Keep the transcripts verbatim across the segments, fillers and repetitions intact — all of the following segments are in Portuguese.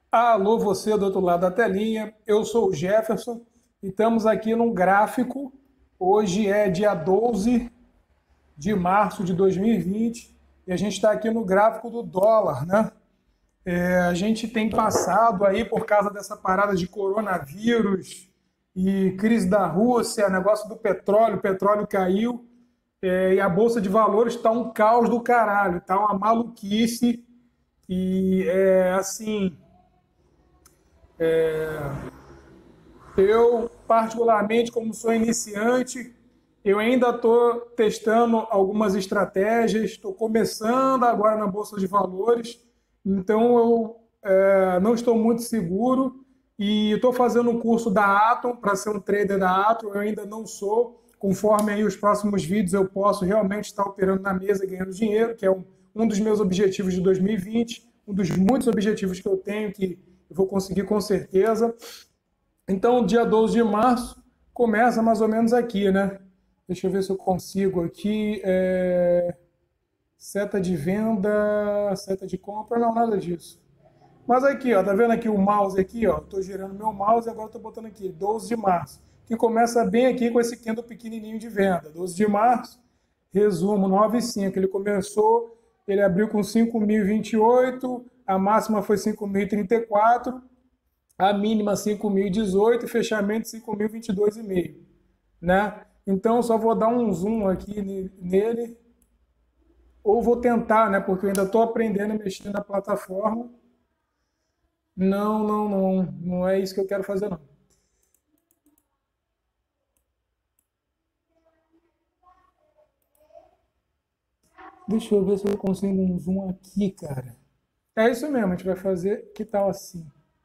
Alô, você do outro lado da telinha, eu sou o Jefferson e estamos aqui num gráfico. Hoje é dia doze de março de dois mil e vinte e a gente está aqui no gráfico do dólar, né? É, a gente tem passado aí por causa dessa parada de coronavírus e crise da Rússia, negócio do petróleo, o petróleo caiu, é, e a Bolsa de Valores está um caos do caralho, está uma maluquice e é assim. Eu, particularmente, como sou iniciante, eu ainda estou testando algumas estratégias, estou começando agora na Bolsa de Valores, então eu é, não estou muito seguro e estou fazendo um curso da Atom para ser um trader da Atom, eu ainda não sou. Conforme aí os próximos vídeos eu posso realmente estar operando na mesa e ganhando dinheiro, que é um, um dos meus objetivos de dois mil e vinte, um dos muitos objetivos que eu tenho que eu vou conseguir com certeza. Então, dia doze de março começa mais ou menos aqui, né? Deixa eu ver se eu consigo aqui. É... Seta de venda, seta de compra, não, nada disso. Mas aqui, ó, tá vendo aqui o mouse aqui, ó? Tô girando meu mouse e agora tô botando aqui, doze de março. Que começa bem aqui com esse candle pequenininho de venda. doze de março, resumo, nove vírgula cinco. Ele começou, ele abriu com cinco mil e vinte e oito, a máxima foi cinco mil e trinta e quatro, a mínima cinco mil e dezoito e fechamento cinco mil e vinte e dois vírgula cinco, né? Então só vou dar um zoom aqui nele, ou vou tentar, né? Porque eu ainda estou aprendendo a mexer na plataforma. Não, não, não, não é isso que eu quero fazer, não. Deixa eu ver se eu consigo um zoom aqui, cara. É isso mesmo, a gente vai fazer. Que tal assim?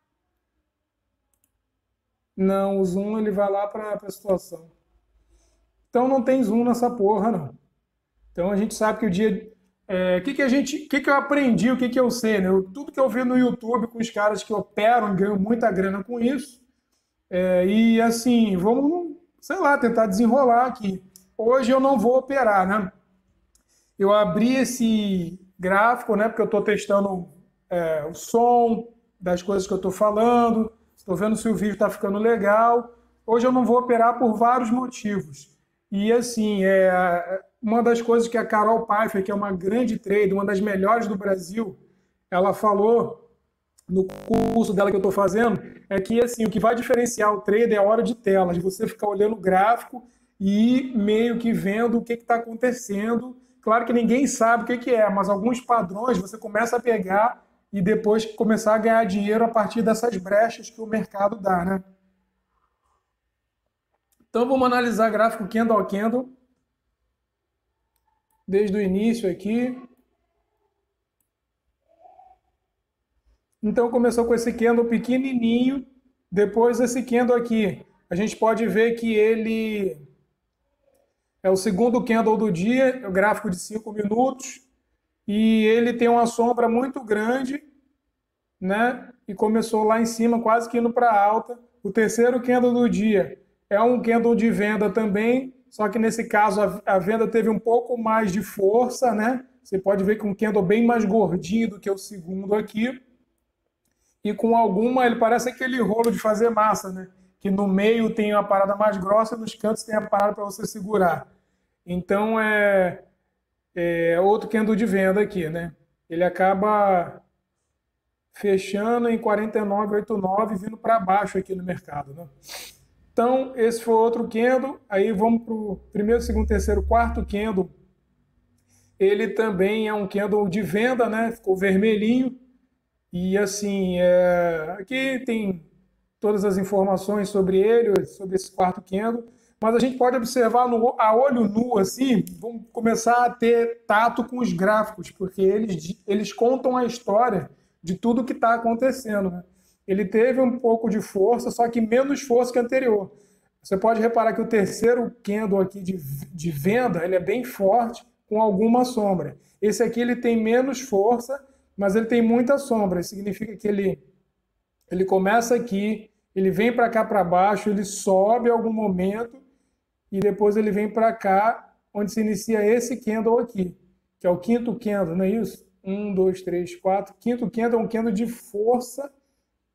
Não, o zoom ele vai lá para a situação. Então não tem zoom nessa porra, não. Então a gente sabe que o dia. É, que que a gente, que que eu aprendi, o que que eu sei, né? Eu- tudo que eu vi no YouTube com os caras que operam e ganham muita grana com isso. É, e assim, vamos, sei lá, tentar desenrolar aqui. Hoje eu não vou operar, né? Eu abri esse gráfico, né? Porque eu estou testando é, o som das coisas que eu estou falando, estou vendo se o vídeo está ficando legal. Hoje eu não vou operar por vários motivos. E assim, é, uma das coisas que a Carol Pfeiffer, que é uma grande trader, uma das melhores do Brasil, ela falou no curso dela que eu estou fazendo, é que assim, o que vai diferenciar o trader é a hora de tela, de você ficar olhando o gráfico e meio que vendo o que está acontecendo. Claro que ninguém sabe o que, que é, mas alguns padrões você começa a pegar e depois começar a ganhar dinheiro a partir dessas brechas que o mercado dá, né? Então vamos analisar gráfico candle a candle, desde o início aqui. Então começou com esse candle pequenininho, depois esse candle aqui. A gente pode ver que ele é o segundo candle do dia, é o gráfico de cinco minutos, e ele tem uma sombra muito grande, né? E começou lá em cima, quase que indo para alta. O terceiro candle do dia é um candle de venda também, só que nesse caso a, a venda teve um pouco mais de força, né? Você pode ver que um candle bem mais gordinho do que o segundo aqui. E com alguma, ele parece aquele rolo de fazer massa, né? Que no meio tem uma parada mais grossa e nos cantos tem a parada para você segurar. Então é, é outro candle de venda aqui, né? Ele acaba fechando em quarenta e nove vírgula oitenta e nove, vindo para baixo aqui no mercado, né? Então esse foi outro candle. Aí vamos para o primeiro, segundo, terceiro, quarto candle. Ele também é um candle de venda, né? Ficou vermelhinho. E assim, é, aqui tem todas as informações sobre ele, sobre esse quarto candle, mas a gente pode observar no, a olho nu, assim, vamos começar a ter tato com os gráficos, porque eles, eles contam a história de tudo que está acontecendo, né? Ele teve um pouco de força, só que menos força que o anterior. Você pode reparar que o terceiro candle aqui de, de venda, ele é bem forte, com alguma sombra. Esse aqui ele tem menos força, mas ele tem muita sombra. Isso significa que ele, ele começa aqui, ele vem para cá para baixo, ele sobe em algum momento e depois ele vem para cá, onde se inicia esse candle aqui, que é o quinto candle, não é isso? Um, dois, três, quatro. Quinto candle é um candle de força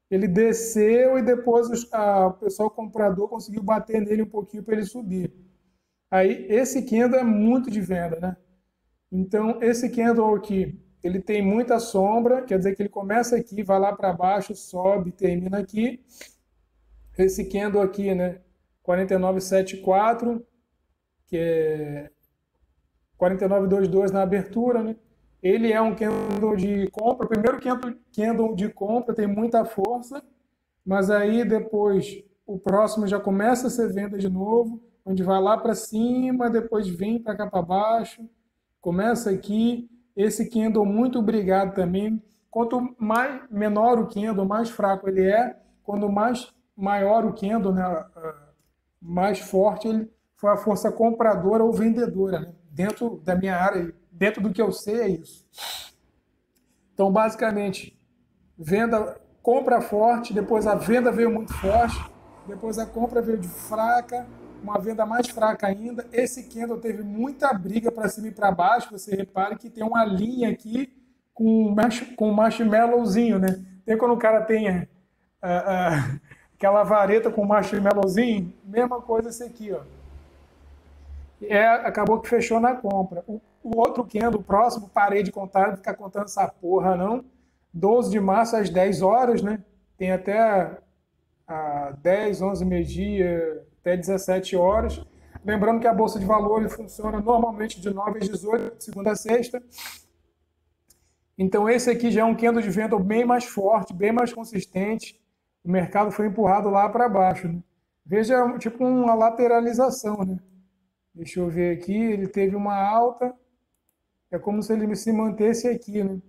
ele desceu e depois os, a, o pessoal comprador conseguiu bater nele um pouquinho para ele subir. Aí esse candle é muito de venda, né? Então esse candle aqui, ele tem muita sombra, quer dizer que ele começa aqui, vai lá para baixo, sobe, termina aqui. Esse candle aqui, né? quarenta e nove setenta e quatro, que é quarenta e nove vinte e dois na abertura, né? Ele é um candle de compra, o primeiro candle, candle de compra tem muita força, mas aí depois o próximo já começa a ser venda de novo, onde vai lá para cima, depois vem para cá para baixo, começa aqui, esse candle muito obrigado também. Quanto mais menor o candle, mais fraco ele é, quando mais maior o candle, né, mais forte ele foi a força compradora ou vendedora, né? Dentro da minha área, dentro do que eu sei é isso. Então, basicamente, venda, compra forte, depois a venda veio muito forte, depois a compra veio de fraca, uma venda mais fraca ainda. Esse candle teve muita briga para cima e para baixo. Você repare que tem uma linha aqui com com marshmallowzinho, né? Tem quando o cara tem uh, uh, aquela vareta com marshmallowzinho, mesma coisa esse aqui, ó. É, acabou que fechou na compra. O, o outro candle, o próximo, parei de contar, não ficar contando essa porra não. doze de março às dez horas, né? Tem até a dez, onze, meio-dia, até dezessete horas. Lembrando que a Bolsa de Valores funciona normalmente de nove às dezoito, de segunda a sexta. Então esse aqui já é um candle de venda bem mais forte, bem mais consistente. O mercado foi empurrado lá para baixo, né? Veja, tipo uma lateralização, né? Deixa eu ver aqui, ele teve uma alta, é como se ele se mantesse aqui, né?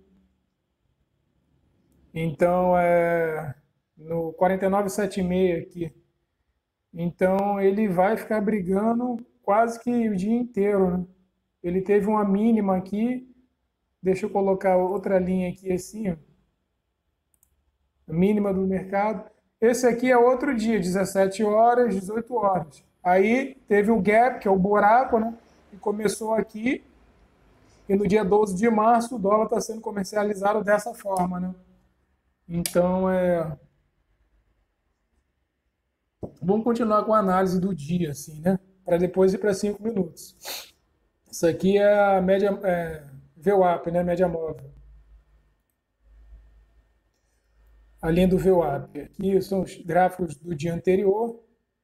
Então, é no quarenta e nove setenta e seis aqui. Então, ele vai ficar brigando quase que o dia inteiro, né? Ele teve uma mínima aqui, deixa eu colocar outra linha aqui assim, ó. Mínima do mercado. Esse aqui é outro dia, dezessete horas, dezoito horas. Aí teve o gap, que é o buraco, né? Que começou aqui. E no dia doze de março o dólar está sendo comercializado dessa forma, né? Então, é... vamos continuar com a análise do dia, assim, né? Para depois ir para cinco minutos. Isso aqui é a média é, V WAP, né? Média móvel. A linha do V WAP. Aqui são os gráficos do dia anterior.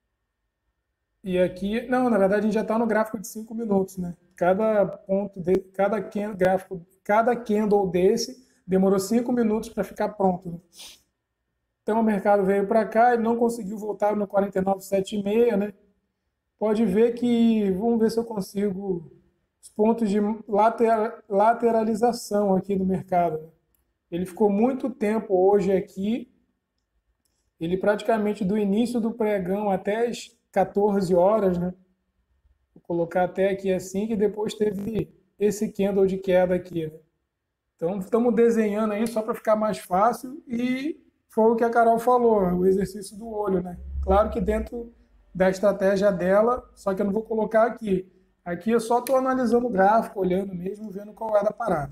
E aqui, não, na verdade a gente já está no gráfico de cinco minutos, né? Cada ponto, de, cada candle, gráfico, cada candle desse demorou cinco minutos para ficar pronto, né? Então o mercado veio para cá e não conseguiu voltar no quarenta e nove setenta e seis, né? Pode ver que, vamos ver se eu consigo os pontos de later, lateralização aqui do mercado, né? Ele ficou muito tempo hoje aqui, ele praticamente do início do pregão até as quatorze horas, né? Vou colocar até aqui assim, que depois teve esse candle de queda aqui, né? Então, estamos desenhando aí só para ficar mais fácil e foi o que a Carol falou, o exercício do olho, né? Claro que dentro da estratégia dela, só que eu não vou colocar aqui. Aqui eu só estou analisando o gráfico, olhando mesmo, vendo qual é da parada.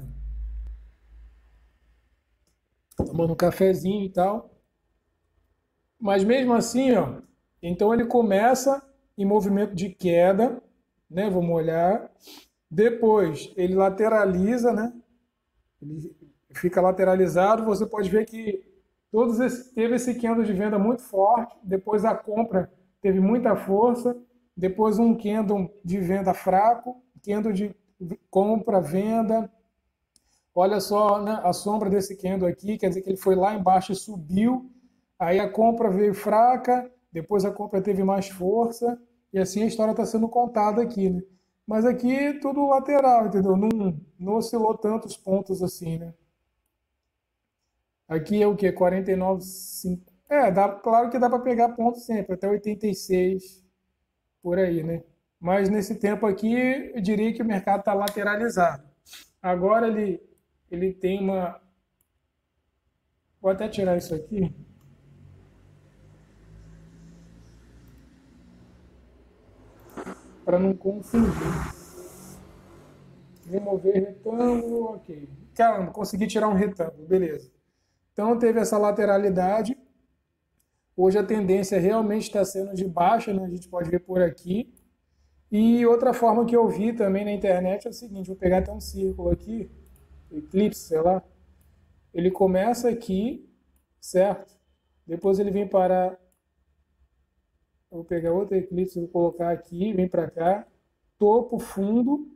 Tomando um cafezinho e tal. Mas mesmo assim, ó, então ele começa em movimento de queda, né? Vamos olhar. Depois ele lateraliza, né? Ele fica lateralizado. Você pode ver que todos esse, teve esse candle de venda muito forte. Depois a compra teve muita força. Depois um candle de venda fraco, candle de compra, venda. Olha só, né, a sombra desse candle aqui, quer dizer que ele foi lá embaixo e subiu. Aí a compra veio fraca, depois a compra teve mais força, e assim a história está sendo contada aqui, né? Mas aqui tudo lateral, entendeu? Não, não oscilou tantos pontos assim, né? Aqui é o quê? quarenta e nove, cinco. É, dá, claro que dá para pegar ponto sempre, até oitenta e seis, por aí, né? Mas nesse tempo aqui, eu diria que o mercado está lateralizado. Agora ele, ele tem uma... Vou até tirar isso aqui. Para não confundir. Remover retângulo, ok. Caramba, consegui tirar um retângulo, beleza. Então teve essa lateralidade, Hoje a tendência realmente está sendo de baixa, né? A gente pode ver por aqui. E outra forma que eu vi também na internet é o seguinte, vou pegar até um círculo aqui, eclipse, sei lá. Ele começa aqui, certo? Depois ele vem parar. Eu vou pegar outro eclipse, vou colocar aqui, vem para cá. Topo, fundo.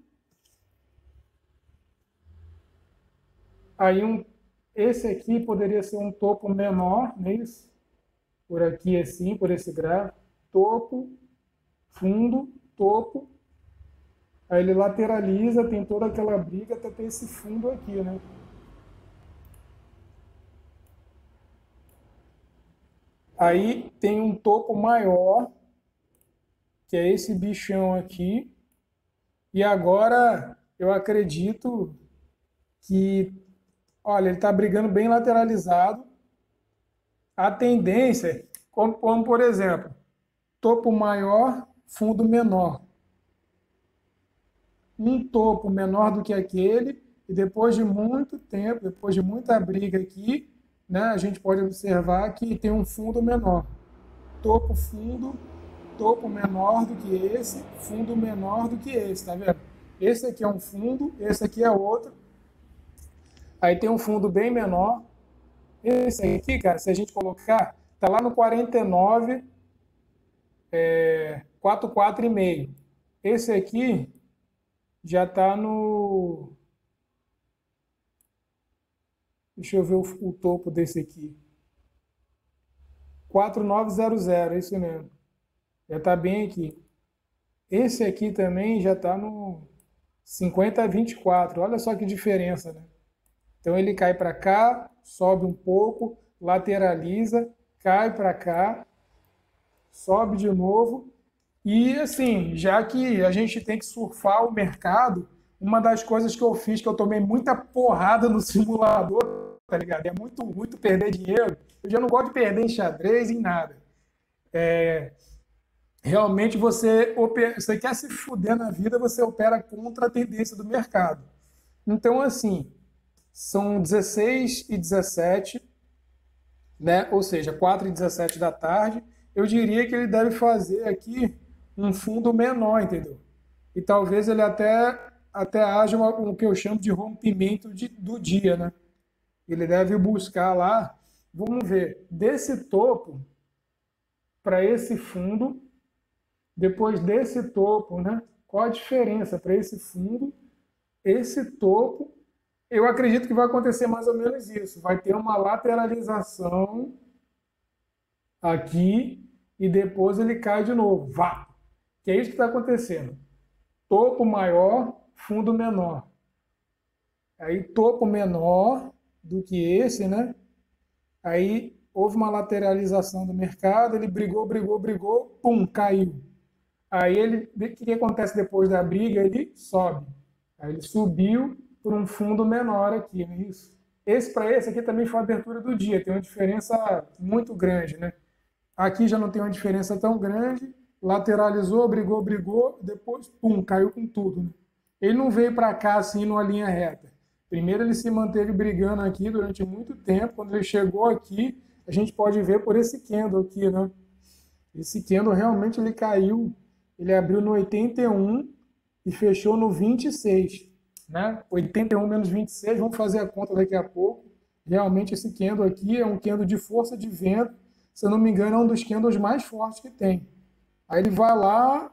Aí um, esse aqui poderia ser um topo menor, não é isso? Por aqui assim, por esse gráfico. Topo, fundo, topo. Aí ele lateraliza, tem toda aquela briga até ter esse fundo aqui, né? Aí tem um topo maior, que é esse bichão aqui. E agora eu acredito que, olha, ele está brigando bem lateralizado. A tendência, como, como por exemplo, topo maior, fundo menor. Um topo menor do que aquele, e depois de muito tempo, depois de muita briga aqui, né, a gente pode observar que tem um fundo menor. Topo, fundo, topo menor do que esse, fundo menor do que esse, tá vendo? Esse aqui é um fundo, esse aqui é outro. Aí tem um fundo bem menor. Esse aqui, cara, se a gente colocar, tá lá no quarenta e nove, é, quarenta e quatro e meio. Esse aqui já tá no... Deixa eu ver o, o topo desse aqui. quatro nove zero zero, é isso mesmo. Já está bem aqui. Esse aqui também já está no cinquenta a vinte e quatro. Olha só que diferença, né? Então ele cai para cá, sobe um pouco, lateraliza, cai para cá, sobe de novo. E assim, já que a gente tem que surfar o mercado, uma das coisas que eu fiz, que eu tomei muita porrada no simulador, tá ligado? É muito, muito perder dinheiro. Eu já não gosto de perder em xadrez, em nada. É, realmente você, opera, você quer se fuder na vida, você opera contra a tendência do mercado. Então, assim, são dezesseis e dezessete, né? Ou seja, quatro e dezessete da tarde. Eu diria que ele deve fazer aqui um fundo menor, entendeu? E talvez ele até, até haja o que eu chamo de rompimento de, do dia, né? Ele deve buscar lá, vamos ver, desse topo para esse fundo, depois desse topo, né? Qual a diferença para esse fundo, esse topo? Eu acredito que vai acontecer mais ou menos isso. Vai ter uma lateralização aqui e depois ele cai de novo. Vá! Que é isso que está acontecendo. Topo maior, fundo menor. Aí topo menor do que esse, né? Aí houve uma lateralização do mercado, ele brigou, brigou, brigou, pum, caiu. Aí ele, o que, que acontece depois da briga? Ele sobe. Aí ele subiu por um fundo menor aqui, não é isso? Esse para esse aqui também foi a abertura do dia, tem uma diferença muito grande, né? Aqui já não tem uma diferença tão grande, lateralizou, brigou, brigou, depois, pum, caiu com tudo, né? Ele não veio para cá assim numa linha reta. Primeiro ele se manteve brigando aqui durante muito tempo, quando ele chegou aqui, a gente pode ver por esse candle aqui, né? Esse candle realmente ele caiu, ele abriu no oitenta e um e fechou no vinte e seis. Né? oitenta e um menos vinte e seis, vamos fazer a conta daqui a pouco. Realmente esse candle aqui é um candle de força de venda, se eu não me engano é um dos candles mais fortes que tem. Aí ele vai lá,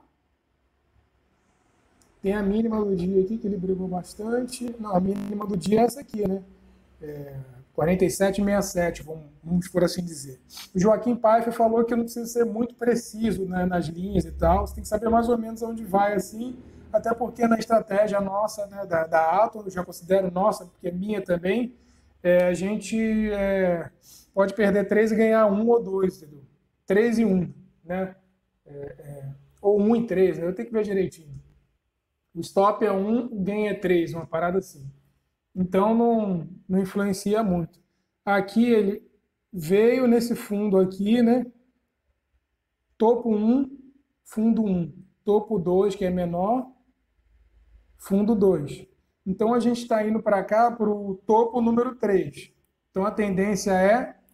tem a mínima do dia aqui, que ele brigou bastante. Não, a mínima do dia é essa aqui, né? É quarenta e sete vírgula sessenta e sete, vamos, vamos por assim dizer. O Joaquim Paiva falou que não precisa ser muito preciso, né, nas linhas e tal, você tem que saber mais ou menos onde vai assim, até porque na estratégia nossa, né, da, da Atom, eu já considero nossa, porque é minha também, é, a gente é, pode perder três e ganhar um ou dois, entendeu? três e um, né? É, é, ou um e três, né? Eu tenho que ver direitinho. O stop é um, o gain é três, uma parada assim. Então não, não influencia muito. Aqui ele veio nesse fundo aqui, né? Topo um, fundo um. Topo dois, que é menor, fundo dois. Então a gente está indo para cá para o topo número três. Então a tendência é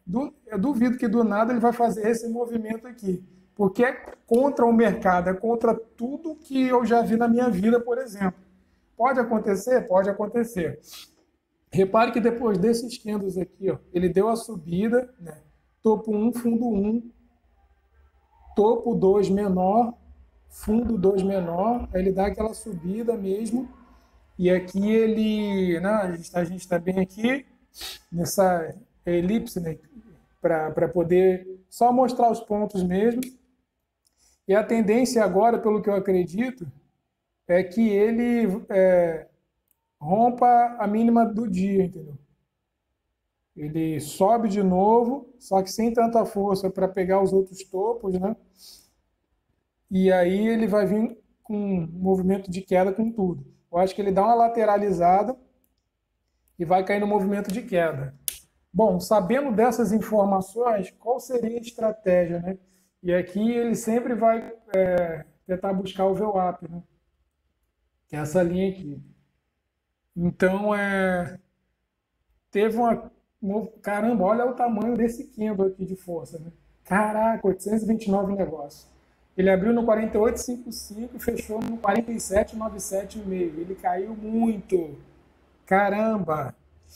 Du- eu duvido que do nada ele vai fazer esse movimento aqui, porque é contra o mercado, é contra tudo que eu já vi na minha vida, por exemplo. Pode acontecer? Pode acontecer. Repare que depois desses candles aqui, ó, ele deu a subida, né? Topo um, fundo um, topo dois menor, fundo dois menor, aí ele dá aquela subida mesmo, e aqui ele, né, a gente está bem aqui, nessa elipse, né, para poder só mostrar os pontos mesmo. E a tendência agora, pelo que eu acredito, é que ele é, rompa a mínima do dia, entendeu? Ele sobe de novo, só que sem tanta força para pegar os outros topos, né? E aí ele vai vir com um movimento de queda com tudo. Eu acho que ele dá uma lateralizada e vai cair no movimento de queda. Bom, sabendo dessas informações, qual seria a estratégia, né? E aqui ele sempre vai é, tentar buscar o V WAP, né? Que é essa linha aqui. Então, é, teve uma... Caramba, olha o tamanho desse candle aqui de força, né? Caraca, oitocentos e vinte e nove negócio. Ele abriu no quarenta e oito vírgula cinquenta e cinco e fechou no quarenta e sete vírgula noventa e sete vírgula cinco. Ele caiu muito. Caramba!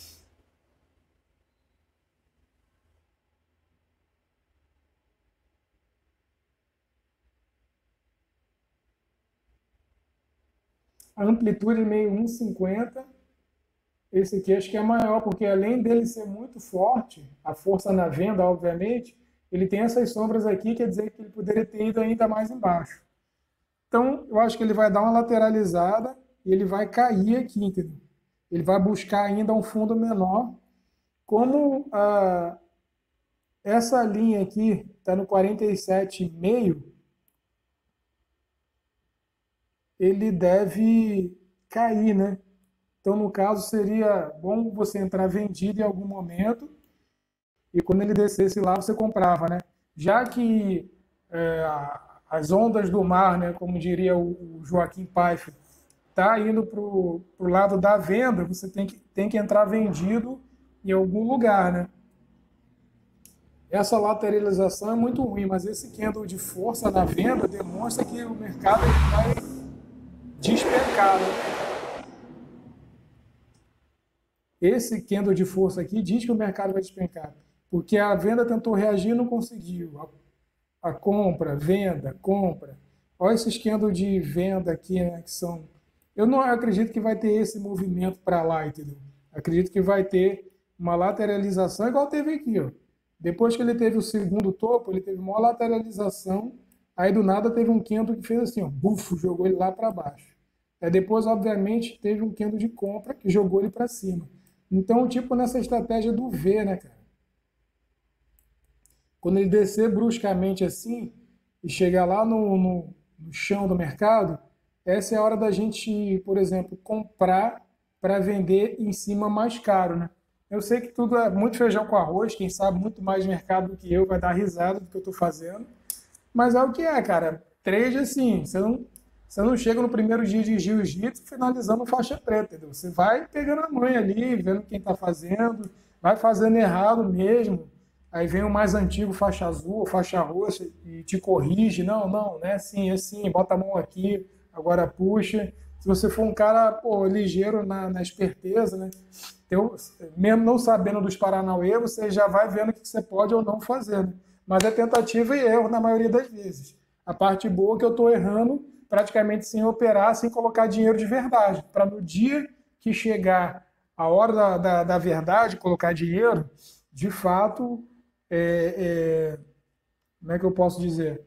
A amplitude meio um vírgula cinquenta. Esse aqui acho que é maior, porque além dele ser muito forte, a força na venda, obviamente, ele tem essas sombras aqui, quer dizer que ele poderia ter ido ainda mais embaixo. Então, eu acho que ele vai dar uma lateralizada e ele vai cair aqui, entendeu? Ele vai buscar ainda um fundo menor. Como ah, essa linha aqui está no quarenta e sete vírgula cinco, ele deve cair, né? Então, no caso, seria bom você entrar vendido em algum momento e quando ele descesse lá, você comprava, né? Já que é, as ondas do mar, né, como diria o Joaquim Pfeiffer, tá indo para o lado da venda, você tem que, tem que entrar vendido em algum lugar, né? Essa lateralização é muito ruim, mas esse candle de força na venda demonstra que o mercado vai despencar, né? Esse candle de força aqui diz que o mercado vai despencar, porque a venda tentou reagir e não conseguiu. A, a compra, venda, compra. Olha esses candles de venda aqui, né, que são... Eu não acredito que vai ter esse movimento para lá, entendeu? Acredito que vai ter uma lateralização, igual teve aqui, ó. Depois que ele teve o segundo topo, ele teve uma lateralização, aí do nada teve um candle que fez assim, ó, bufo, jogou ele lá para baixo. Aí depois, obviamente, teve um candle de compra que jogou ele para cima. Então, tipo nessa estratégia do V, né, cara? Quando ele descer bruscamente assim e chegar lá no, no, no chão do mercado, essa é a hora da gente, por exemplo, comprar para vender em cima mais caro, né? Eu sei que tudo é muito feijão com arroz, quem sabe muito mais de mercado do que eu vai dar risada do que eu estou fazendo, mas é o que é, cara. Trade assim, você não, você não chega no primeiro dia de jiu-jitsu finalizando faixa preta, entendeu? Você vai pegando a manha ali, vendo quem está fazendo, vai fazendo errado mesmo, aí vem o mais antigo, faixa azul, faixa roxa, e te corrige, não, não, não é assim, é assim, bota a mão aqui, agora puxa. Se você for um cara, pô, ligeiro na, na esperteza, né? Então, mesmo não sabendo dos Paranauê, você já vai vendo o que você pode ou não fazer, né? Mas é tentativa e erro na maioria das vezes. A parte boa é que eu estou errando praticamente sem operar, sem colocar dinheiro de verdade, para no dia que chegar a hora da, da, da verdade, colocar dinheiro, de fato, é, é, como é que eu posso dizer?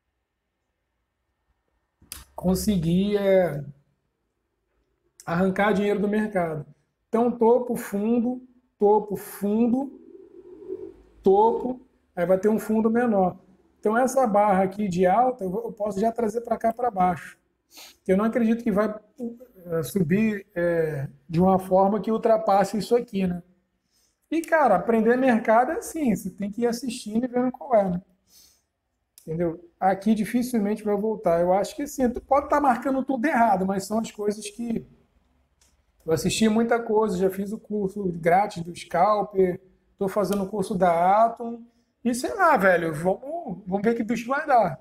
Conseguir é, arrancar dinheiro do mercado. Então, topo, fundo, topo, fundo, topo, aí vai ter um fundo menor. Então, essa barra aqui de alta, eu posso já trazer para cá para baixo. Eu não acredito que vai subir é, de uma forma que ultrapasse isso aqui, né? E, cara, aprender mercado é assim, você tem que ir assistindo e vendo qual é, né? Entendeu? Aqui dificilmente vai voltar. Eu acho que sim, tu pode estar marcando tudo errado, mas são as coisas que eu assisti muita coisa, já fiz o curso grátis do Scalper, tô fazendo o curso da Atom, e sei lá, velho, vamos, vamos ver que bicho vai dar.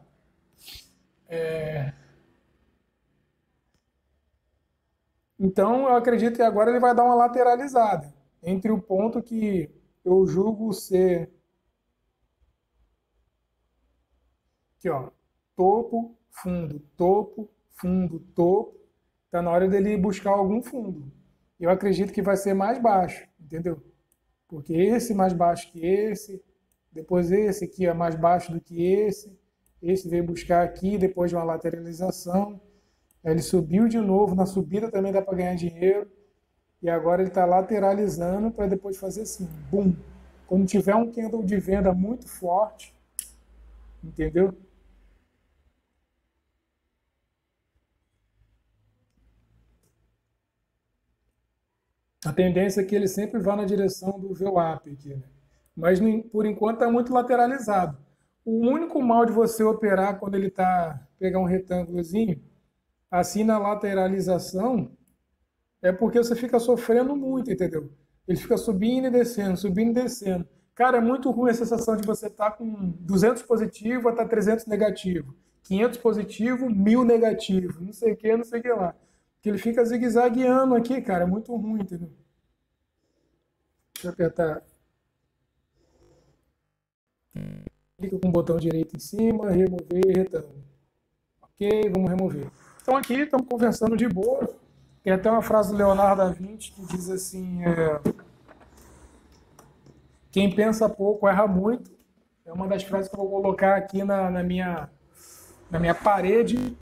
Então, eu acredito que agora ele vai dar uma lateralizada entre o ponto que eu julgo ser, aqui, ó, topo, fundo, topo, fundo, topo. Tá na hora dele buscar algum fundo. Eu acredito que vai ser mais baixo, entendeu? Porque esse mais baixo que esse, depois esse aqui é mais baixo do que esse, esse veio buscar aqui depois de uma lateralização. Aí ele subiu de novo, na subida também dá para ganhar dinheiro. E agora ele está lateralizando para depois fazer assim, bum. Quando tiver um candle de venda muito forte, entendeu? A tendência é que ele sempre vá na direção do V WAP aqui, né? Mas por enquanto está muito lateralizado. O único mal de você operar quando ele está pegar um retângulozinho, assim na lateralização, é porque você fica sofrendo muito, entendeu? Ele fica subindo e descendo, subindo e descendo. Cara, é muito ruim a sensação de você estar com duzentos positivo até trezentos negativo, quinhentos positivo, mil negativo, não sei o que, não sei o que lá. Que ele fica zigue-zagueando aqui, cara, é muito ruim, entendeu? Deixa eu apertar. Clica com o botão direito em cima, remover retângulo. Ok, vamos remover. Então aqui estamos conversando de boa. Tem até uma frase do Leonardo da Vinci que diz assim: é, quem pensa pouco erra muito. É uma das frases que eu vou colocar aqui na, na minha, na minha parede.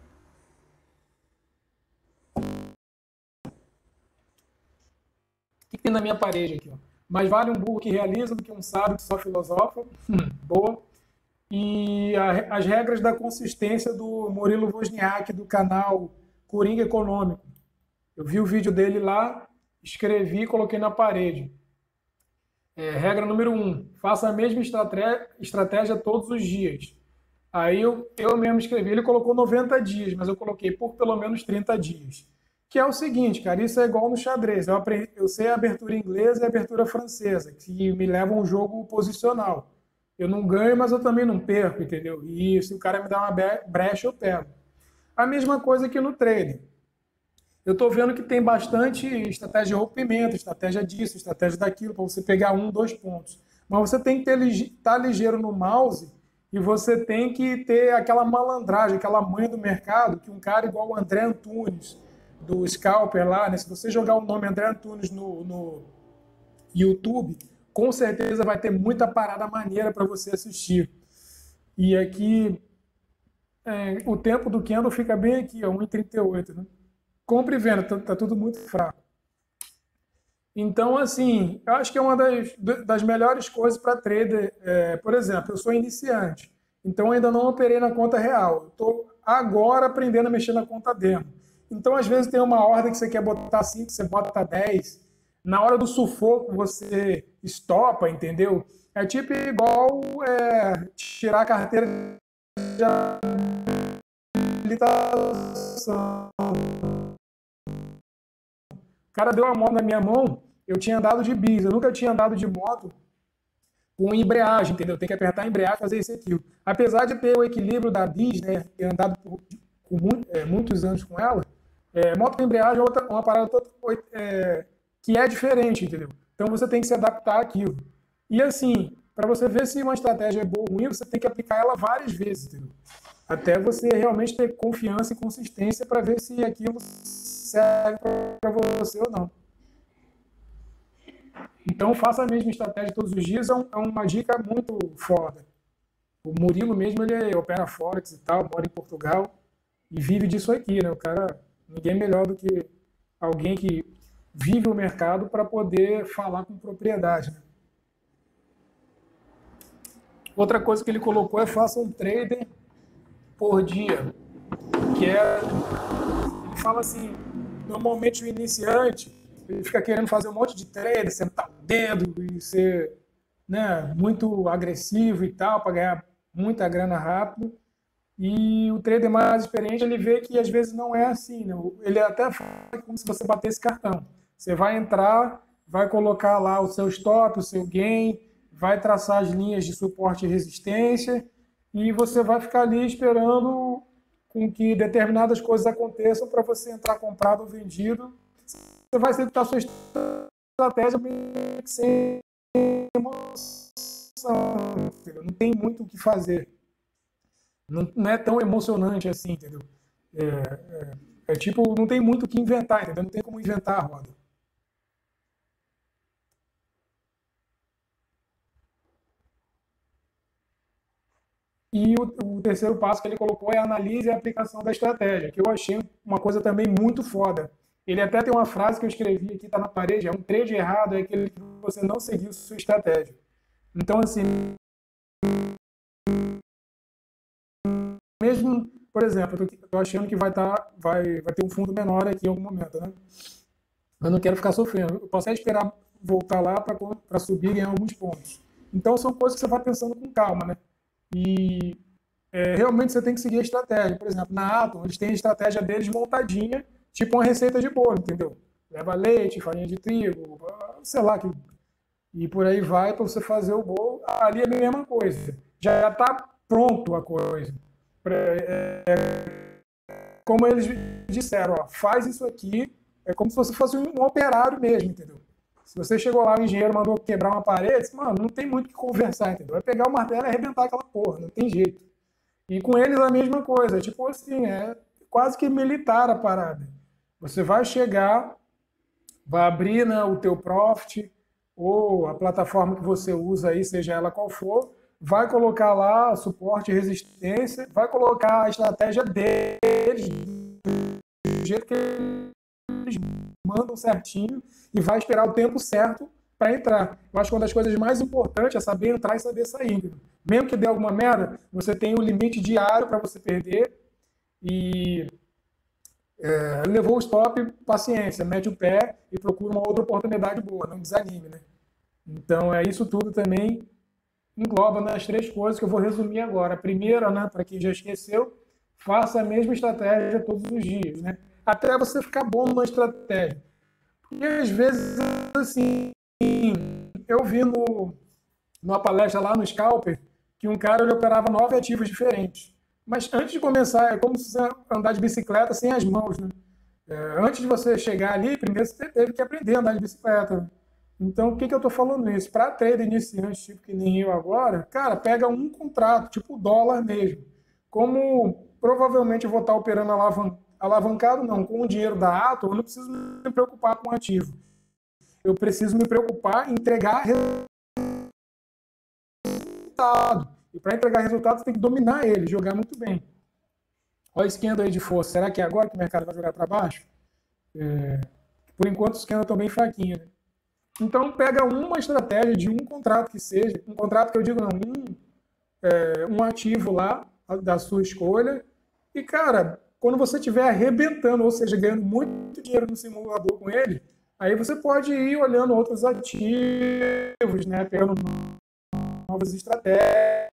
O que tem na minha parede aqui? Ó? Mais vale um burro que realiza do que um sábio que só filosofa. Hum, boa. E a, as regras da consistência do Murilo Wozniak, do canal Coringa Econômico. Eu vi o vídeo dele lá, escrevi e coloquei na parede. É, regra número um, faça a mesma estratégia todos os dias. Aí eu, eu mesmo escrevi, ele colocou noventa dias, mas eu coloquei por pelo menos trinta dias. Que é o seguinte, cara, isso é igual no xadrez. Eu, aprendi, eu sei a abertura inglesa e a abertura francesa, que me levam a um jogo posicional. Eu não ganho, mas eu também não perco, entendeu? E se o cara me dá uma brecha, eu pego. A mesma coisa que no trading. Eu estou vendo que tem bastante estratégia de rompimento, estratégia disso, estratégia daquilo, para você pegar um, dois pontos. Mas você tem que estar ligeiro no mouse e você tem que ter aquela malandragem, aquela manha do mercado, que um cara igual o André Antunes, do Scalper lá, né? Se você jogar o nome André Antunes no, no YouTube, com certeza vai ter muita parada maneira para você assistir. E aqui, é, o tempo do candle fica bem aqui, ó, um e trinta e oito, né? Compra e venda, tá, tá tudo muito fraco. Então, assim, eu acho que é uma das, das melhores coisas para trader. É, por exemplo, eu sou iniciante, então ainda não operei na conta real. Estou agora aprendendo a mexer na conta demo. Então, às vezes, tem uma ordem que você quer botar cinco, você bota dez. Na hora do sufoco, você estopa, entendeu? É tipo igual é, tirar a carteira de habilitação. O cara deu a moto na minha mão, eu tinha andado de bis, eu nunca tinha andado de moto com embreagem, entendeu? Tem que apertar a embreagem e fazer isso e aquilo. Apesar de ter o equilíbrio da bis, né, ter andado por, por muito, é, muitos anos com ela, é, moto com embreagem é outra, uma parada toda, é, que é diferente, entendeu? Então você tem que se adaptar àquilo. E assim, para você ver se uma estratégia é boa ou ruim, você tem que aplicar ela várias vezes, entendeu? Até você realmente ter confiança e consistência para ver se aquilo serve para você ou não. Então faça a mesma estratégia todos os dias, é, um, é uma dica muito foda. O Murilo mesmo, ele opera Forex e tal, mora em Portugal e vive disso aqui, né? O cara, ninguém melhor do que alguém que vive o mercado para poder falar com propriedade, né? Outra coisa que ele colocou é faça um trader por dia, que é, ele fala assim, normalmente o iniciante, ele fica querendo fazer um monte de trade, sentar o dedo e ser, né, muito agressivo e tal, para ganhar muita grana rápido. E o trader mais experiente, ele vê que às vezes não é assim, né? Ele até fala como se você batesse cartão. Você vai entrar, vai colocar lá o seu stop, o seu gain, vai traçar as linhas de suporte e resistência, e você vai ficar ali esperando com que determinadas coisas aconteçam para você entrar comprado ou vendido. Você vai executar a sua estratégia meio que sem emoção, entendeu? Não tem muito o que fazer. Não, não é tão emocionante assim, entendeu? É, é, é tipo, não tem muito o que inventar, entendeu? Não tem como inventar a roda. E o, o terceiro passo que ele colocou é a análise e a aplicação da estratégia, que eu achei uma coisa também muito foda. Ele até tem uma frase que eu escrevi aqui, está na parede, é um trade errado, é aquele que você não seguiu sua estratégia. Então, assim, mesmo, por exemplo, eu estou achando que vai, tá, vai, vai ter um fundo menor aqui em algum momento, né? Eu não quero ficar sofrendo. Eu posso é esperar voltar lá para subir e ganhar alguns pontos. Então, são coisas que você vai pensando com calma, né? E é, realmente você tem que seguir a estratégia. Por exemplo, na Atom, eles têm a estratégia deles montadinha, tipo uma receita de bolo, entendeu? Leva leite, farinha de trigo, sei lá, que, e por aí vai para você fazer o bolo. Ali é a mesma coisa. Já está pronto a coisa. É, como eles disseram, ó, faz isso aqui, é como se você fosse um operário mesmo, entendeu? Se você chegou lá, o engenheiro mandou quebrar uma parede, mano, não tem muito o que conversar, entendeu? Vai pegar o martelo e arrebentar aquela porra, não tem jeito. E com eles a mesma coisa, tipo assim, é quase que militar a parada. Você vai chegar, vai abrir, né, o teu Profit, ou a plataforma que você usa aí, seja ela qual for, vai colocar lá suporte e resistência, vai colocar a estratégia deles, do jeito que eles mandam certinho, e vai esperar o tempo certo para entrar. Eu acho que uma das coisas mais importantes é saber entrar e saber sair. Mesmo que dê alguma merda, você tem o limite diário para você perder, e é, levou o stop, paciência, mete o pé e procura uma outra oportunidade boa, não desanime, né? Então, é isso tudo também engloba nas três coisas que eu vou resumir agora. A primeira, né, para quem já esqueceu, faça a mesma estratégia todos os dias, né? Até você ficar bom numa estratégia. Porque às vezes, assim, eu vi no, numa palestra lá no Scalper que um cara ele operava nove ativos diferentes. Mas antes de começar, é como se você andar de bicicleta sem as mãos, né? É, antes de você chegar ali, primeiro você teve que aprender a andar de bicicleta. Então, o que, que eu estou falando isso? Para trader iniciante, tipo que nem eu agora, cara, pega um contrato, tipo dólar mesmo. Como provavelmente eu vou estar operando alavan alavancado, não, com o dinheiro da Atom, eu não preciso me preocupar com o ativo. Eu preciso me preocupar em entregar resultado. E para entregar resultado, você tem que dominar ele, jogar muito bem. Olha o esquema aí de força. Será que é agora que o mercado vai jogar para baixo? É... Por enquanto, os esquemas estão bem fraquinhos, né? Então, pega uma estratégia de um contrato que seja, um contrato que eu digo não, um, é, um ativo lá da sua escolha. E, cara, quando você estiver arrebentando, ou seja, ganhando muito dinheiro no simulador com ele, aí você pode ir olhando outros ativos, né, pegando novas estratégias,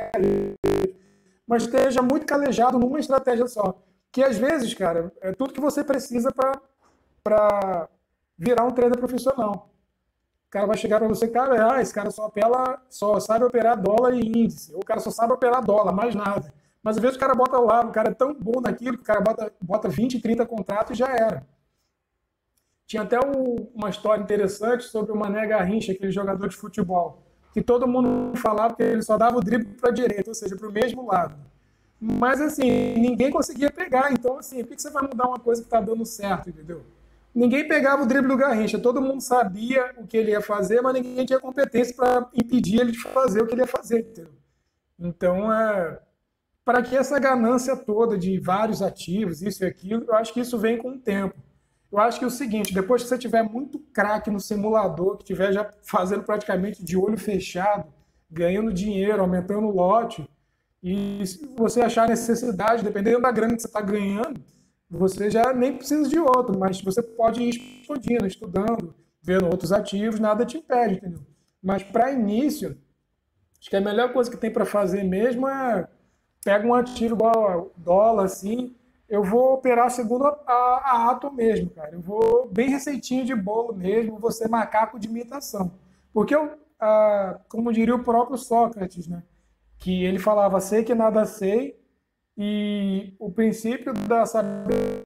mas esteja muito calejado numa estratégia só. Que às vezes, cara, é tudo que você precisa para virar um trader profissional. O cara vai chegar para você, cara, ah, esse cara só, apela, só sabe operar dólar e índice, ou o cara só sabe operar dólar, mais nada. Mas às vezes o cara bota lá, o cara é tão bom naquilo que o cara bota, bota vinte, trinta contratos e já era. Tinha até um, uma história interessante sobre o Mané Garrincha, aquele jogador de futebol, que todo mundo falava que ele só dava o drible para a direita, ou seja, para o mesmo lado. Mas assim, ninguém conseguia pegar, então assim, por que você vai mudar uma coisa que está dando certo, entendeu? Ninguém pegava o drible do Garrincha, todo mundo sabia o que ele ia fazer, mas ninguém tinha competência para impedir ele de fazer o que ele ia fazer, entendeu? Então, é, para que essa ganância toda de vários ativos, isso e aquilo, eu acho que isso vem com o tempo. Eu acho que é o seguinte, depois que você tiver muito craque no simulador, que estiver já fazendo praticamente de olho fechado, ganhando dinheiro, aumentando o lote, e se você achar necessidade, dependendo da grana que você está ganhando, você já nem precisa de outro, mas você pode ir explodindo, estudando, vendo outros ativos, nada te impede, entendeu? Mas para início, acho que a melhor coisa que tem para fazer mesmo é pega um ativo igual ao dólar, assim, eu vou operar segundo a, a, a ato mesmo, cara. Eu vou bem receitinho de bolo mesmo, vou ser macaco de imitação. Porque, eu, ah, como diria o próprio Sócrates, né? Que ele falava, sei que nada sei, e o princípio da sabedoria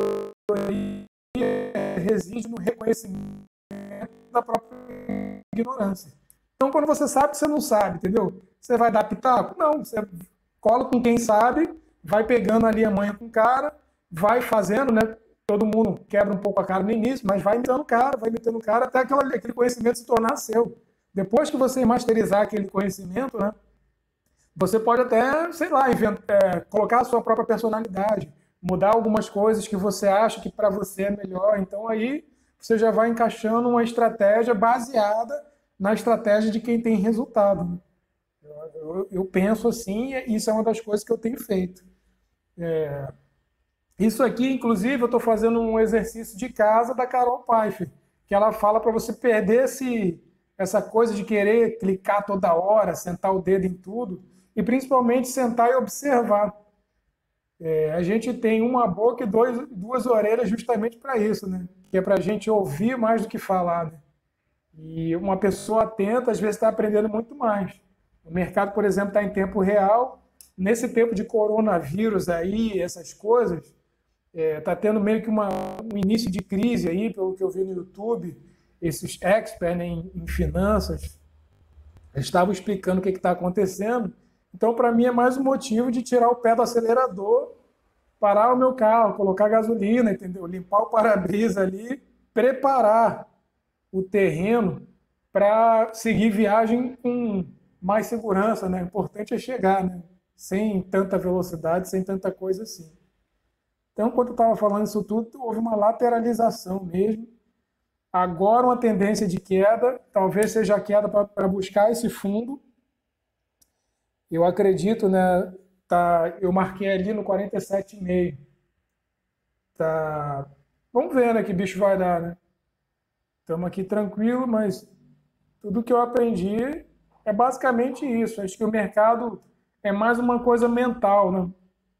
reside no reconhecimento da própria ignorância. Então, quando você sabe, você não sabe, entendeu? Você vai dar pitaco? Não, você cola com quem sabe, vai pegando ali a manha com o cara, vai fazendo, né? Todo mundo quebra um pouco a cara no início, mas vai imitando o cara, vai imitando o cara, até aquele, aquele conhecimento se tornar seu. Depois que você masterizar aquele conhecimento, né? Você pode até, sei lá, invent, é, colocar a sua própria personalidade, mudar algumas coisas que você acha que para você é melhor. Então aí você já vai encaixando uma estratégia baseada na estratégia de quem tem resultado, né? Eu, eu, eu penso assim, e isso é uma das coisas que eu tenho feito. É, isso aqui, inclusive, eu estou fazendo um exercício de casa da Carol Pfeiffer, que ela fala para você perder esse, essa coisa de querer clicar toda hora, sentar o dedo em tudo, e principalmente sentar e observar. É, a gente tem uma boca e dois, duas orelhas justamente para isso, né? Que é para a gente ouvir mais do que falar, né? E uma pessoa atenta, às vezes, está aprendendo muito mais. O mercado, por exemplo, está em tempo real. Nesse tempo de coronavírus aí, essas coisas, está é, tendo meio que uma, um início de crise aí, pelo que eu vi no YouTube, esses experts, né, em, em finanças estavam explicando o que está acontecendo. Então, para mim, é mais um motivo de tirar o pé do acelerador, parar o meu carro, colocar gasolina, entendeu? Limpar o para-brisa ali, preparar o terreno para seguir viagem com mais segurança, né? O importante é chegar, né? Sem tanta velocidade, sem tanta coisa assim. Então, quando eu estava falando isso tudo, houve uma lateralização mesmo. Agora uma tendência de queda, talvez seja a queda para buscar esse fundo. Eu acredito, né? Tá, eu marquei ali no quarenta e sete vírgula cinco. Tá, vamos ver, né, que bicho vai dar, né? Estamos aqui tranquilo, mas tudo que eu aprendi é basicamente isso. Acho que o mercado é mais uma coisa mental, né?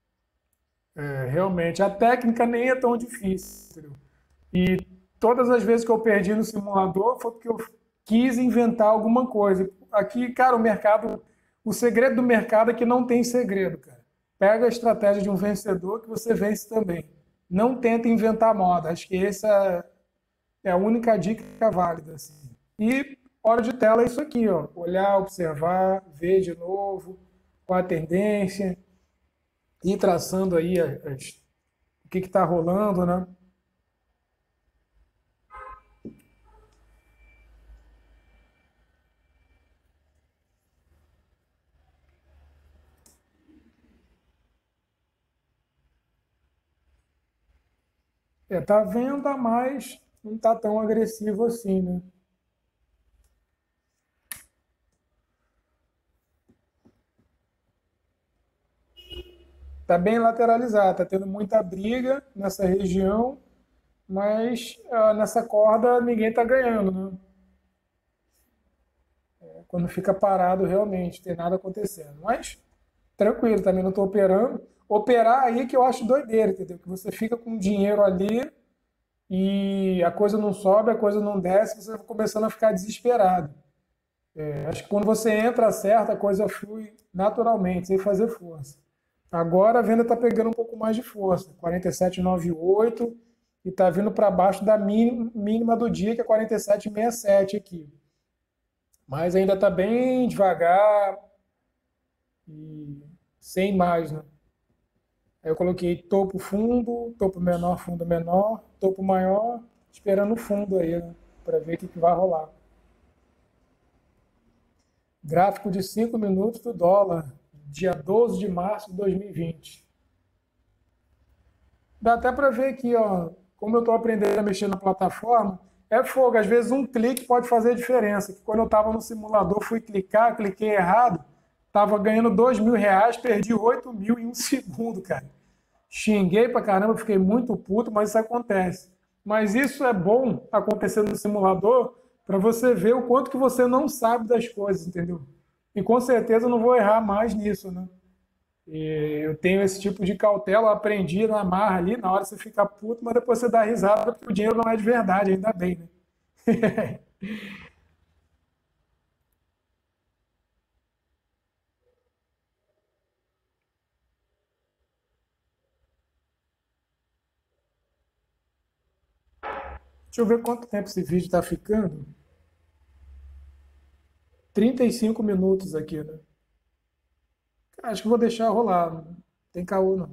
É, realmente, a técnica nem é tão difícil, entendeu? E todas as vezes que eu perdi no simulador foi porque eu quis inventar alguma coisa. Aqui, cara, o mercado, o segredo do mercado é que não tem segredo, cara. Pega a estratégia de um vencedor que você vence também. Não tenta inventar moda. Acho que essa é a única dica válida, assim. E hora de tela é isso aqui, ó. Olhar, observar, ver de novo, qual a tendência, ir traçando aí as, as, o que está rolando, né? É, tá venda, mas não tá tão agressivo assim, né? Tá bem lateralizado, tá tendo muita briga nessa região, mas ah, nessa corda ninguém tá ganhando, né? Quando fica parado, realmente, tem nada acontecendo. Mas tranquilo, também não estou operando. Operar aí que eu acho doideira, entendeu? Que você fica com dinheiro ali e a coisa não sobe, a coisa não desce, você vai começando a ficar desesperado. É, acho que quando você entra, acerta, a coisa flui naturalmente, sem fazer força. Agora a venda está pegando um pouco mais de força, quarenta e sete vírgula noventa e oito, e está vindo para baixo da mínima do dia, que é quarenta e sete vírgula sessenta e sete aqui. Mas ainda está bem devagar e sem mais, né? Aí eu coloquei topo fundo, topo menor, fundo menor, topo maior, esperando o fundo aí, né? Para ver o que, que vai rolar. Gráfico de cinco minutos do dólar, dia doze de março de dois mil e vinte. Dá até para ver aqui, ó, como eu estou aprendendo a mexer na plataforma, é fogo, às vezes um clique pode fazer diferença. Quando eu estava no simulador, fui clicar, cliquei errado, estava ganhando dois mil reais, perdi oito mil em um segundo, cara. Xinguei pra caramba, fiquei muito puto, mas isso acontece. Mas isso é bom acontecer no simulador para você ver o quanto que você não sabe das coisas, entendeu? E com certeza eu não vou errar mais nisso, né? E eu tenho esse tipo de cautela, eu aprendi na marra ali, na hora você fica puto, mas depois você dá risada porque o dinheiro não é de verdade, ainda bem, né? Deixa eu ver quanto tempo esse vídeo está ficando. Trinta e cinco minutos aqui, né? Acho que vou deixar rolar. Não tem caô, não.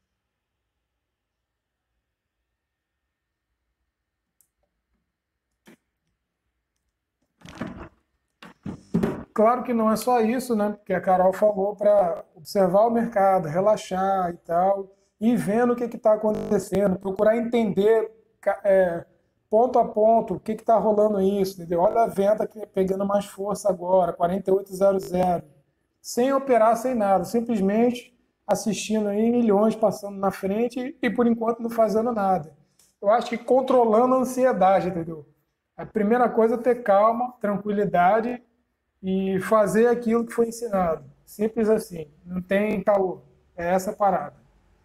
Claro que não é só isso, né? Porque a Carol falou para observar o mercado, relaxar e tal, e vendo o que está acontecendo, procurar entender é, ponto a ponto o que está rolando isso, entendeu? Olha a venda que pegando mais força agora, quarenta e oito zero zero, sem operar, sem nada, simplesmente assistindo aí milhões passando na frente e por enquanto não fazendo nada. Eu acho que controlando a ansiedade, entendeu? A primeira coisa é ter calma, tranquilidade e fazer aquilo que foi ensinado. Simples assim. Não tem caô. É essa a parada.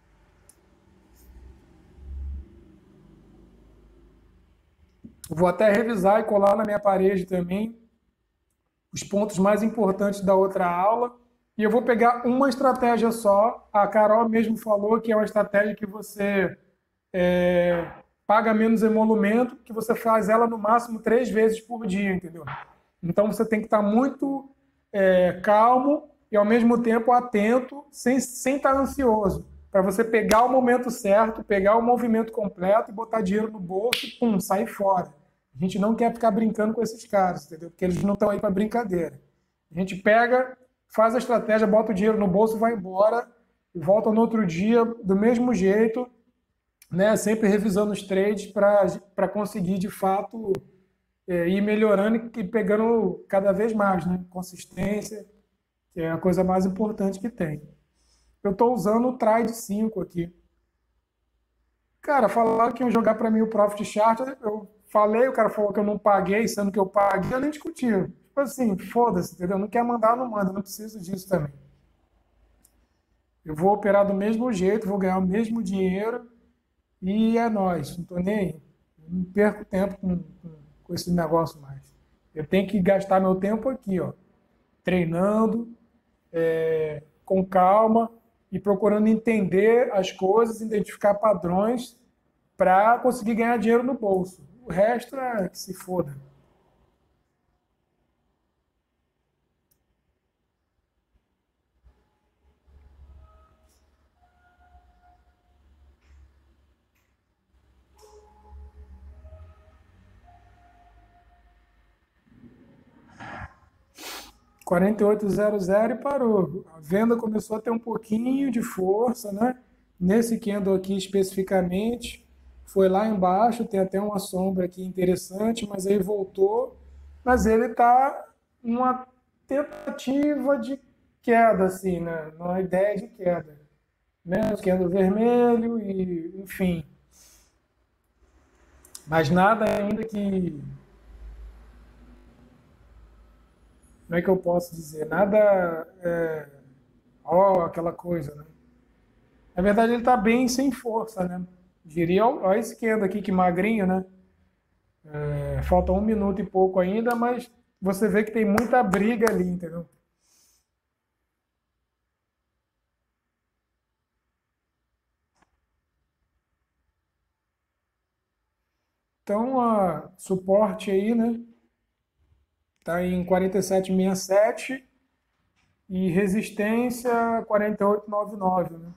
Vou até revisar e colar na minha parede também os pontos mais importantes da outra aula. E eu vou pegar uma estratégia só. A Carol mesmo falou que é uma estratégia que você é, paga menos emolumento, que você faz ela no máximo três vezes por dia, entendeu? Então você tem que estar muito é, calmo e ao mesmo tempo atento, sem, sem estar ansioso, para você pegar o momento certo, pegar o movimento completo e botar dinheiro no bolso e pum, sair fora. A gente não quer ficar brincando com esses caras, entendeu? Porque eles não estão aí para brincadeira. A gente pega, faz a estratégia, bota o dinheiro no bolso, vai embora e volta no outro dia do mesmo jeito, né? Sempre revisando os trades para conseguir de fato é, ir melhorando e pegando cada vez mais, né? Consistência, que é a coisa mais importante que tem. Eu estou usando o Trade cinco aqui. Cara, falaram que iam jogar para mim o Profit Chart, eu falei, o cara falou que eu não paguei, sendo que eu paguei, eu nem discuti. Tipo assim, foda-se, entendeu? Não quer mandar, não manda, não preciso disso também. Eu vou operar do mesmo jeito, vou ganhar o mesmo dinheiro e é nóis, não tô nem aí. Não perco tempo com, com, com esse negócio mais. Eu tenho que gastar meu tempo aqui, ó, treinando, é, com calma e procurando entender as coisas, identificar padrões para conseguir ganhar dinheiro no bolso. O resto é que se foda. quarenta e oito zero zero e parou. A venda começou a ter um pouquinho de força, né? Nesse candle aqui especificamente, foi lá embaixo, tem até uma sombra aqui interessante, mas aí voltou. Mas ele está numa tentativa de queda, assim, né? Numa ideia de queda. Né? O candle vermelho e, enfim. Mas nada ainda que, como é que eu posso dizer? Nada, é, ó, aquela coisa, né? Na verdade, ele está bem sem força, né? Diria ó, a esquerda aqui, que magrinho, né? É, falta um minuto e pouco ainda, mas você vê que tem muita briga ali, entendeu? Então, a suporte aí, né? Tá em quarenta e sete vírgula sessenta e sete e resistência quarenta e oito vírgula noventa e nove, né?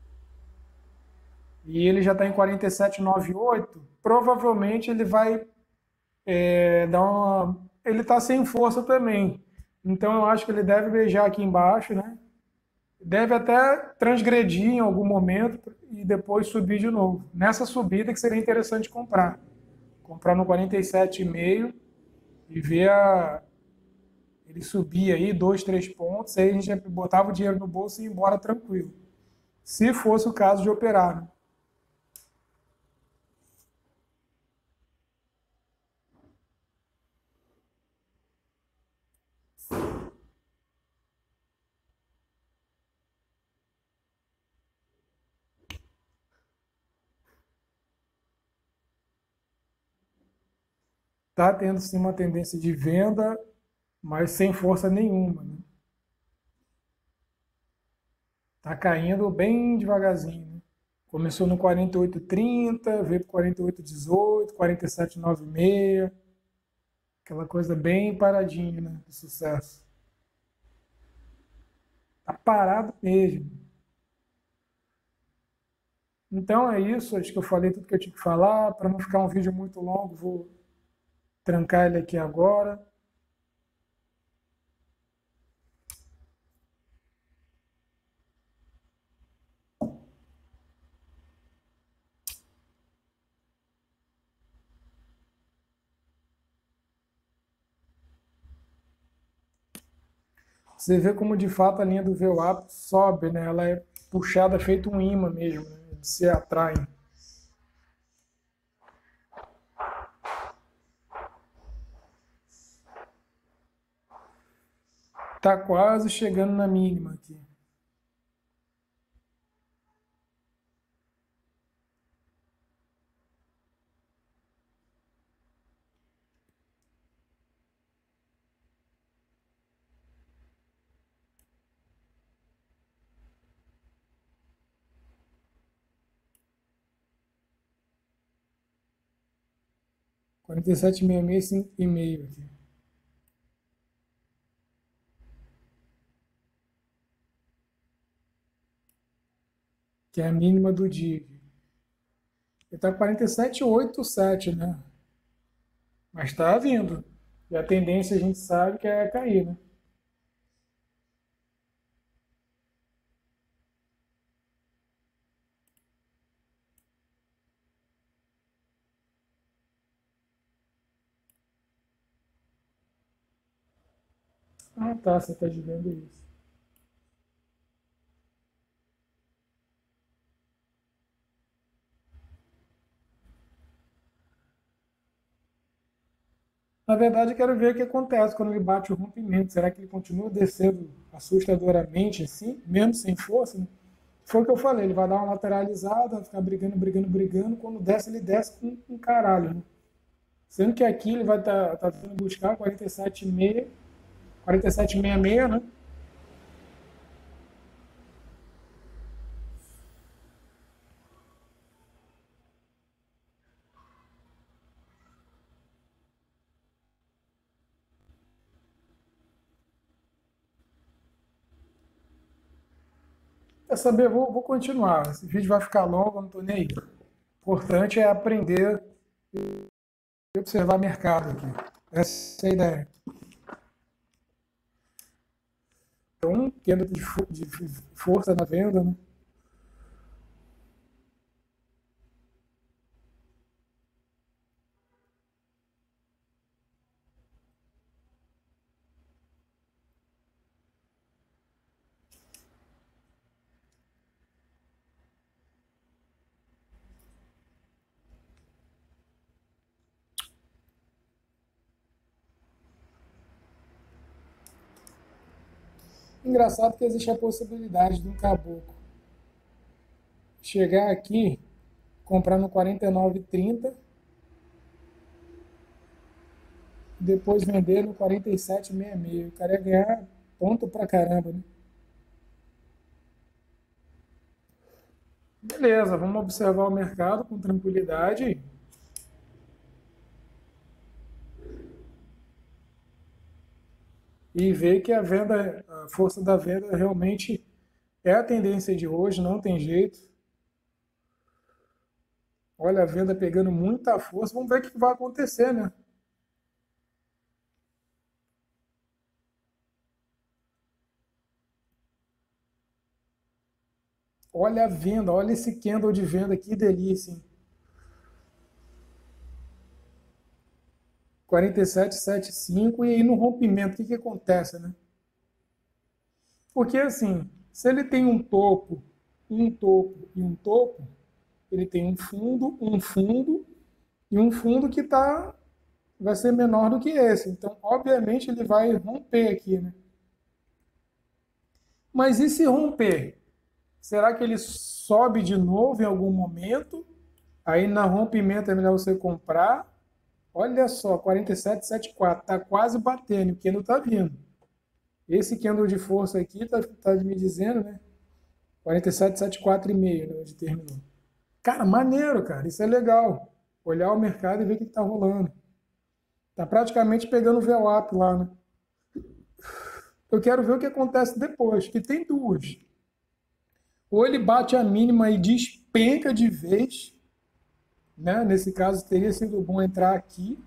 E ele já está em quarenta e sete vírgula noventa e oito. Provavelmente ele vai é, dar uma. Ele está sem força também. Então eu acho que ele deve beijar aqui embaixo, né? Deve até transgredir em algum momento e depois subir de novo. Nessa subida que seria interessante comprar. Comprar no quarenta e sete vírgula cinco e ver a, ele subir aí dois, três pontos, aí a gente botava o dinheiro no bolso e ia embora tranquilo. Se fosse o caso de operar, né? Está tendo sim uma tendência de venda, mas sem força nenhuma, né? Tá caindo bem devagarzinho, né? Começou no quarenta e oito trinta, veio para quarenta e oito dezoito, quarenta e sete noventa e seis, aquela coisa bem paradinha, né? De sucesso. Tá parado mesmo. Então é isso, acho que eu falei tudo que eu tinha que falar. Para não ficar um vídeo muito longo, vou trancar ele aqui agora. Você vê como de fato a linha do V WAP sobe, né? Ela é puxada feito um imã mesmo, né? Eles se atraem. Tá quase chegando na mínima aqui. quarenta e sete vírgula sessenta e seis, cinco e meio aqui. Que é a mínima do dia. Ele está quarenta e sete vírgula oitenta e sete, né? Mas está vindo. E a tendência a gente sabe que é cair, né? Ah, tá, você está dizendo isso. Na verdade, eu quero ver o que acontece quando ele bate o rompimento. Será que ele continua descendo assustadoramente assim, mesmo sem força, né? Foi o que eu falei, ele vai dar uma lateralizada, vai ficar brigando, brigando, brigando. Quando desce, ele desce com um caralho, né? Sendo que aqui ele vai estar tá, tá tentando buscar quarenta e sete vírgula seis, quarenta e sete vírgula sessenta e seis, né? Quer saber? Vou, vou continuar. Esse vídeo vai ficar longo, eu não estou nem aí. O importante é aprender e observar o mercado aqui. Essa é a ideia. Então, queda de, de força na venda, né? Engraçado que existe a possibilidade de um caboclo chegar aqui, comprar no quarenta e nove trinta, depois vender no quarenta e sete sessenta e seis. O cara ia ganhar ponto pra caramba, né? Beleza, vamos observar o mercado com tranquilidade e ver que a venda, a força da venda realmente é a tendência de hoje, não tem jeito. Olha a venda pegando muita força, vamos ver o que vai acontecer, né? Olha a venda, olha esse candle de venda, que delícia, hein? quarenta e sete, setenta e cinco, e aí no rompimento, o que, que acontece, né? Porque assim, se ele tem um topo, um topo e um topo, ele tem um fundo, um fundo e um fundo que tá, vai ser menor do que esse. Então, obviamente, ele vai romper aqui, né? Mas e se romper? Será que ele sobe de novo em algum momento? Aí, na rompimento, é melhor você comprar? Olha só, quarenta e sete, setenta e quatro. Está quase batendo, o candle está vindo. Esse candle de força aqui está tá me dizendo, né? quarenta e sete, setenta e quatro e meio, né, onde terminou. Cara, maneiro, cara. Isso é legal. Olhar o mercado e ver o que está rolando. Tá praticamente pegando o V WAP lá, né? Eu quero ver o que acontece depois, que tem duas. Ou ele bate a mínima e despenca de vez, né? Nesse caso teria sido bom entrar aqui.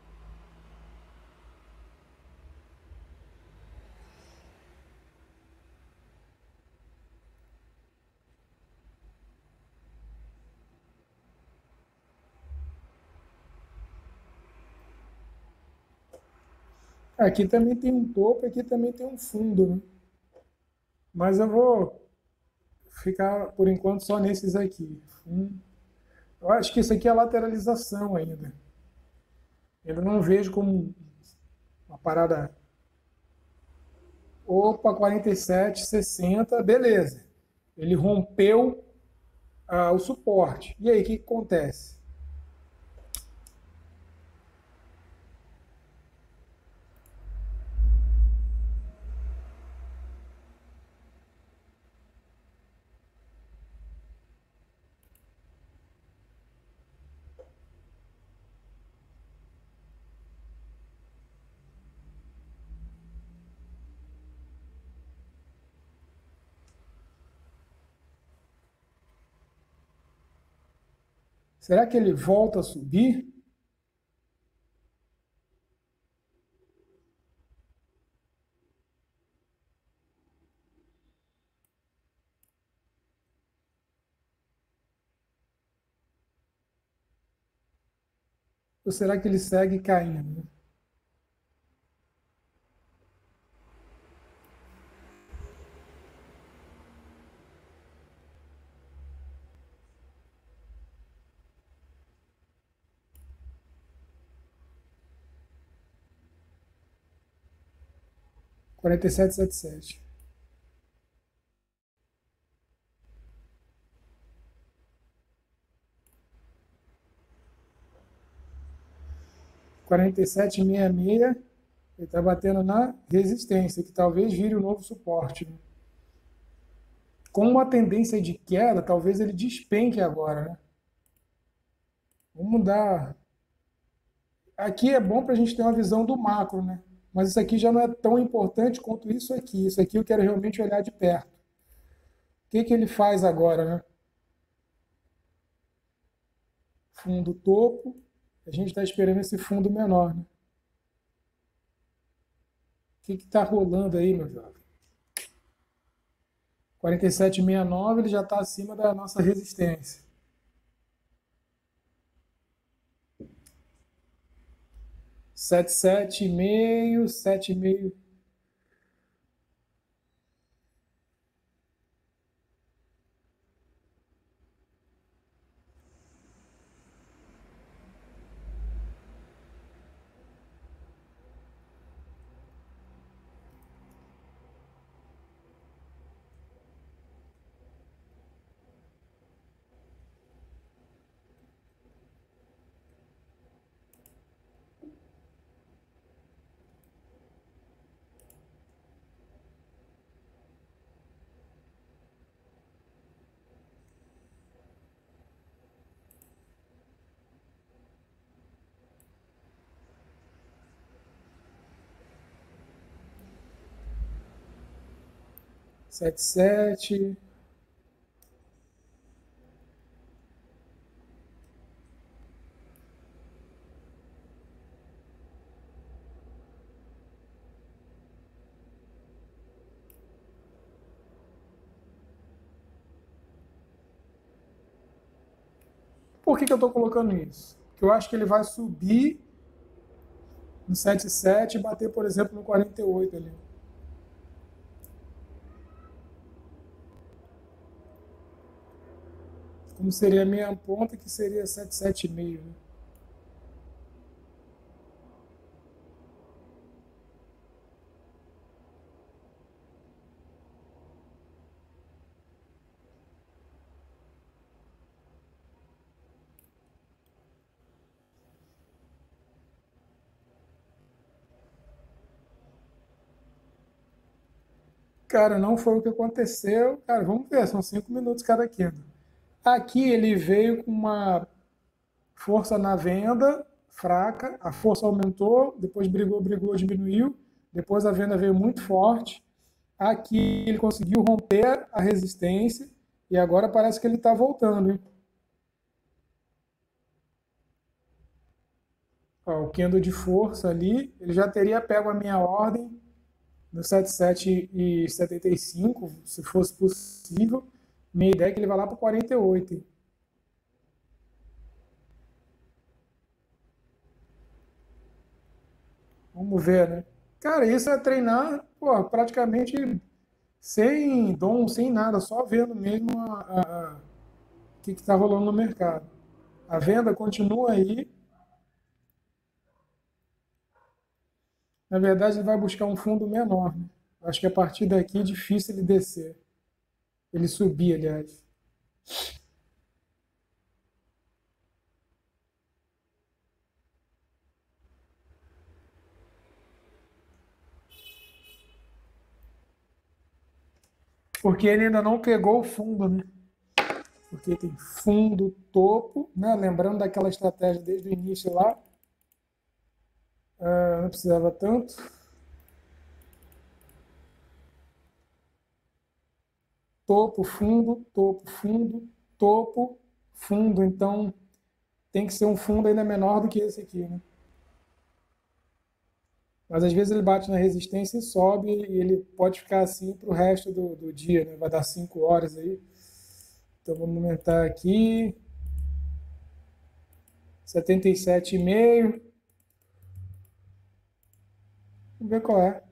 Aqui também tem um topo, aqui também tem um fundo, né? Mas eu vou ficar por enquanto só nesses aqui. Hum. Eu acho que isso aqui é lateralização ainda. Eu não vejo como uma parada. Opa, quarenta e sete, sessenta, beleza. Ele rompeu ah, o suporte. E aí, o que, que acontece? Será que ele volta a subir? Ou será que ele segue caindo? quarenta e sete, setenta e sete. quarenta e sete, sessenta e seis. Ele está batendo na resistência, que talvez vire o novo suporte, né? Com uma tendência de queda, talvez ele despenque agora, né? Vamos dar. Aqui é bom para a gente ter uma visão do macro, né? Mas isso aqui já não é tão importante quanto isso aqui. Isso aqui eu quero realmente olhar de perto. O que, que ele faz agora, né? Fundo topo. A gente está esperando esse fundo menor, né? O que está rolando aí, meu jovem? quarenta e sete, sessenta e nove, ele já está acima da nossa resistência. setenta e sete vírgula cinco, sete vírgula cinco. setenta e sete. Por que, que eu estou colocando isso? Porque eu acho que ele vai subir no setenta e sete e bater, por exemplo, no quarenta e oito ali. Como seria a minha ponta, que seria setenta e sete vírgula cinco, né? Cara, não foi o que aconteceu. Cara, vamos ver, são cinco minutos cada queda. Aqui ele veio com uma força na venda fraca, a força aumentou, depois brigou, brigou, diminuiu, depois a venda veio muito forte. Aqui ele conseguiu romper a resistência e agora parece que ele está voltando, hein? Ó, o candle de força ali, ele já teria pego a minha ordem no setenta e sete e setenta e cinco, se fosse possível. Minha ideia é que ele vai lá para quarenta e oito. Hein? Vamos ver, né? Cara, isso é treinar, pô, praticamente sem dom, sem nada, só vendo mesmo a, a- a- o que está rolando no mercado. A venda continua aí. Na verdade, ele vai buscar um fundo menor, né? Acho que a partir daqui é difícil ele descer. Ele subir, aliás. Porque ele ainda não pegou o fundo, né? Porque tem fundo, topo, né? Lembrando daquela estratégia desde o início lá, ah, não precisava tanto. Topo, fundo, topo, fundo, topo, fundo. Então tem que ser um fundo ainda menor do que esse aqui, né? Mas às vezes ele bate na resistência e sobe e ele pode ficar assim para o resto do, do dia, né? Vai dar cinco horas aí. Então vamos aumentar aqui. setenta e sete e meio. Vamos ver qual é.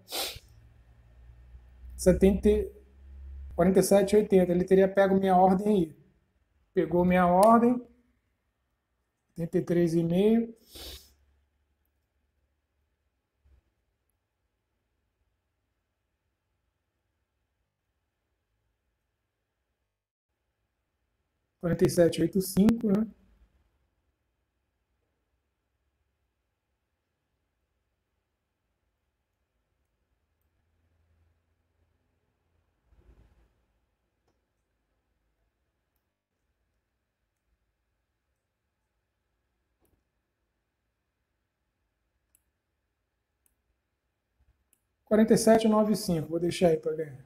setenta, quarenta e sete e oitenta. Ele teria pego minha ordem aí. Pegou minha ordem. setenta e três e meio. quarenta e sete e oitenta e cinco, né? quarenta e sete e noventa e cinco. Vou deixar aí para ganhar.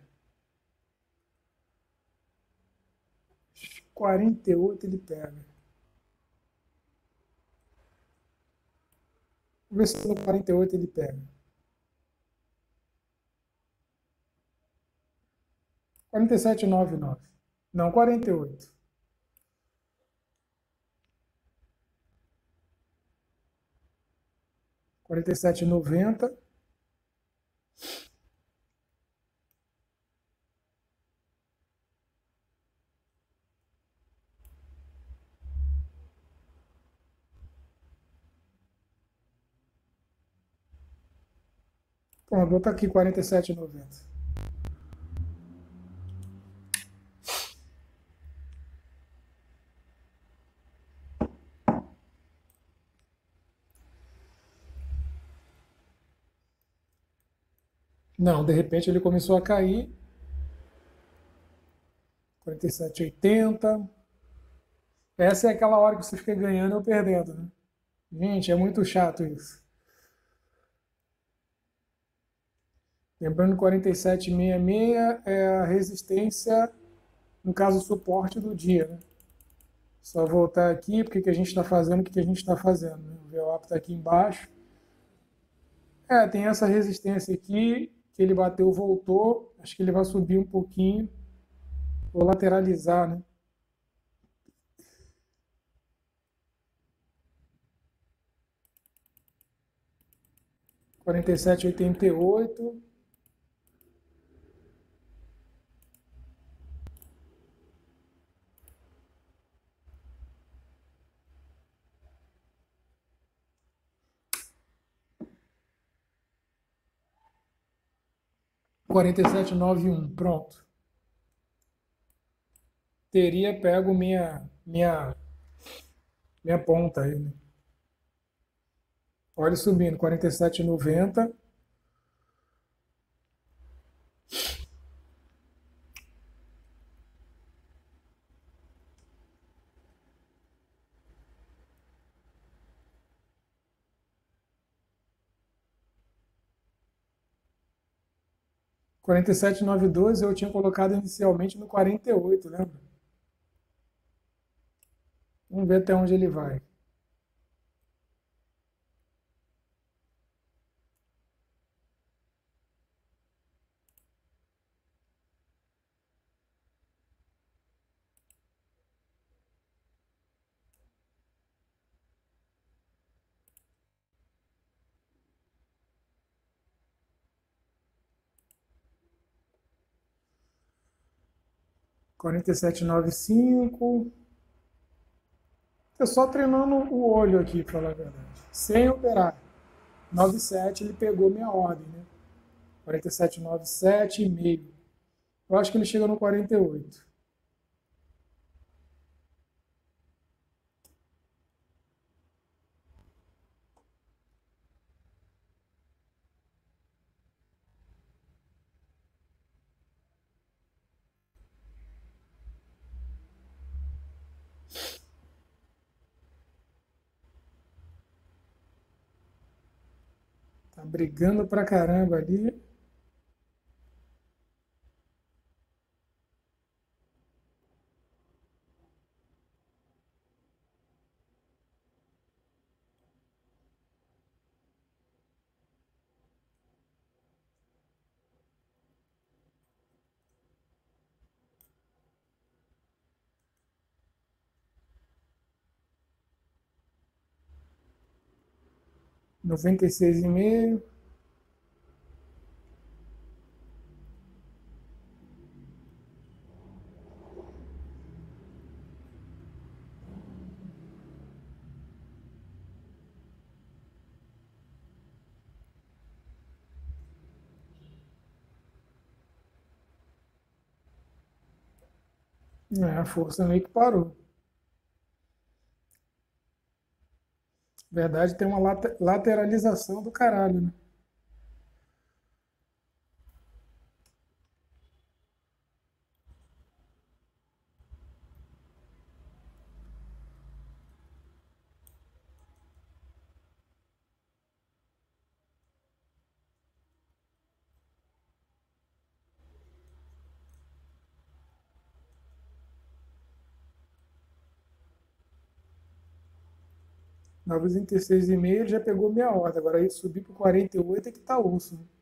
quarenta e oito ele pega. Vamos ver se no quarenta e oito ele pega. quarenta e sete e noventa e nove. Não, quarenta e oito. quarenta e sete e noventa. Bom, vou botar aqui quarenta e sete e noventa. Não, de repente ele começou a cair. quarenta e sete e oitenta. Essa é aquela hora que você fica ganhando ou perdendo, né? Gente, é muito chato isso. Lembrando, quarenta e sete e sessenta e seis é a resistência, no caso, o suporte do dia, né? Só voltar aqui, porque que a gente está fazendo, o que que a gente está fazendo, né? O V WAP está aqui embaixo. É, tem essa resistência aqui, que ele bateu, voltou. Acho que ele vai subir um pouquinho, ou lateralizar, né? quarenta e sete e oitenta e oito. quarenta e sete e noventa e um, pronto. Teria pego minha, minha, minha ponta aí, né? Olha subindo, quarenta e sete e noventa. quarenta e sete vírgula noventa e dois eu tinha colocado inicialmente no quarenta e oito, lembra? Vamos ver até onde ele vai. quarenta e sete vírgula noventa e cinco. Tô só treinando o olho aqui, para falar a verdade. Sem operar. noventa e sete ele pegou minha ordem, né? quarenta e sete vírgula noventa e sete e meio. Eu acho que ele chega no quarenta e oito. Tá brigando pra caramba ali. noventa e seis vírgula cinco. É, a força meio que parou. Na verdade, tem uma late- lateralização do caralho, né? noventa e seis vírgula cinco ele já pegou meia hora. Agora aí subir para quarenta e oito é que tá osso, né?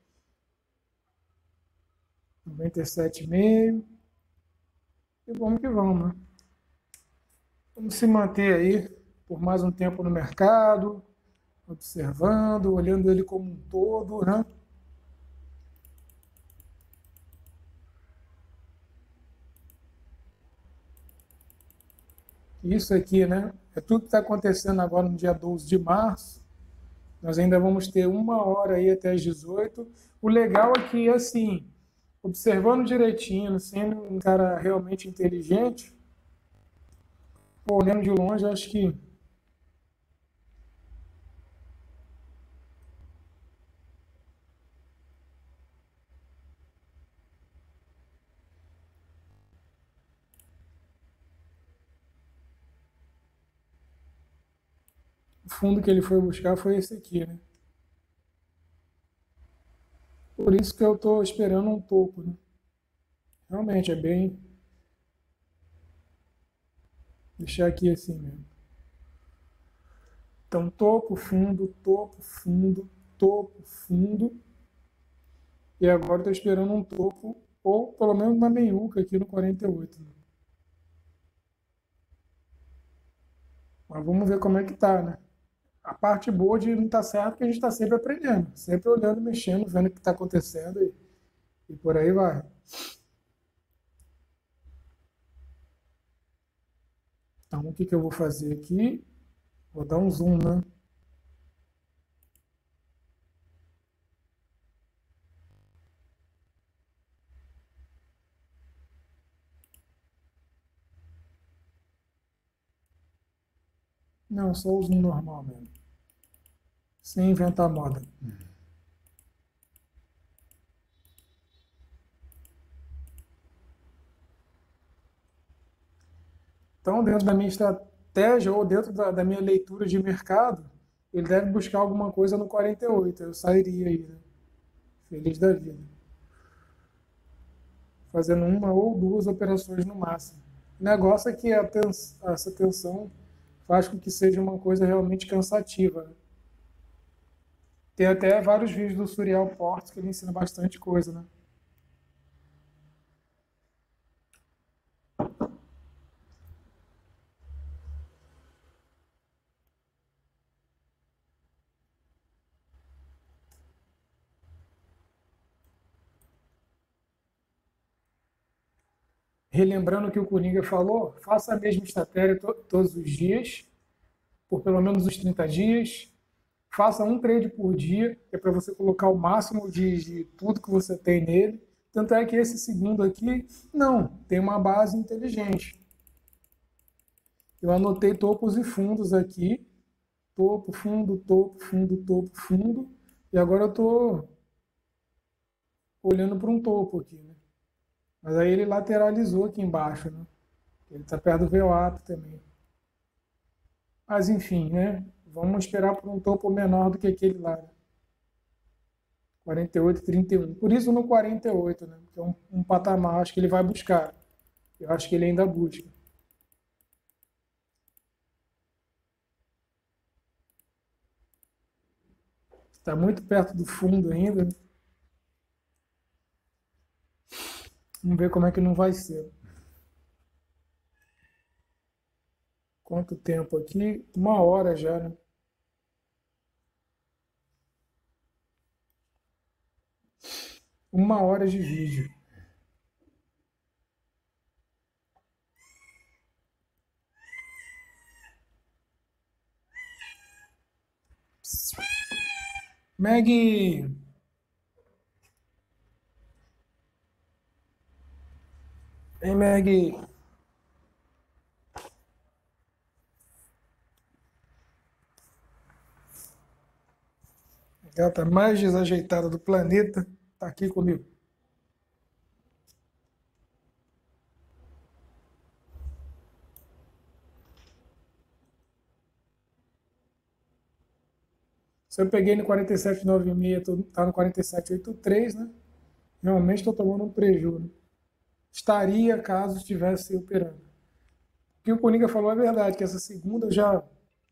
noventa e sete vírgula cinco. E vamos que vamos, né? Vamos se manter aí por mais um tempo no mercado, observando, olhando ele como um todo, né? Isso aqui, né? É tudo que está acontecendo agora no dia doze de março. Nós ainda vamos ter uma hora aí até as dezoito. O legal é que, assim, observando direitinho, sendo um cara realmente inteligente, pô, olhando de longe, eu acho que o fundo que ele foi buscar foi esse aqui, né? Por isso que eu estou esperando um topo, né? Realmente é bem. Deixar aqui assim mesmo. Então, topo, fundo, topo, fundo, topo, fundo. E agora estou esperando um topo, ou pelo menos uma meiuca aqui no quarenta e oito, né? Mas vamos ver como é que tá, né? A parte boa de não estar certo é que a gente está sempre aprendendo, sempre olhando, mexendo, vendo o que está acontecendo e, e por aí vai. Então, o que, que eu vou fazer aqui? Vou dar um zoom, né? Não, só o zoom normal mesmo. Sem inventar moda. Então, dentro da minha estratégia ou dentro da, da minha leitura de mercado, ele deve buscar alguma coisa no quarenta e oito. Eu sairia aí, né? Feliz da vida. fazendo uma ou duas operações no máximo. O negócio é que a tens- essa tensão faz com que seja uma coisa realmente cansativa, né? Tem até vários vídeos do Suriel Portes que ele ensina bastante coisa, né? Relembrando o que o Coringa falou, faça a mesma estratégia to- todos os dias, por pelo menos os trinta dias. Faça um trade por dia, que é para você colocar o máximo de, de tudo que você tem nele. Tanto é que esse segundo aqui, não, tem uma base inteligente. Eu anotei topos e fundos aqui. Topo, fundo, topo, fundo, topo, fundo. E agora eu estou olhando para um topo aqui, né? Mas aí ele lateralizou aqui embaixo, né? Ele está perto do V W A P também. Mas enfim, né? Vamos esperar por um topo menor do que aquele lá, né? quarenta e oito, trinta e um. Por isso no quarenta e oito, né? Que é um, um patamar, acho que ele vai buscar. Eu acho que ele ainda busca. Está muito perto do fundo ainda, né? Vamos ver como é que não vai ser. Quanto tempo aqui? Uma hora já, né? Uma hora de vídeo. Meg! Ei, Meg! A gata mais desajeitada do planeta tá aqui comigo. Se eu peguei no quarenta e sete nove seis, tô- tá no quarenta e sete oitenta e três, né? Realmente estou tomando um prejuízo, né? Estaria caso estivesse operando. O que o Coringa falou é verdade, que essa segunda eu já,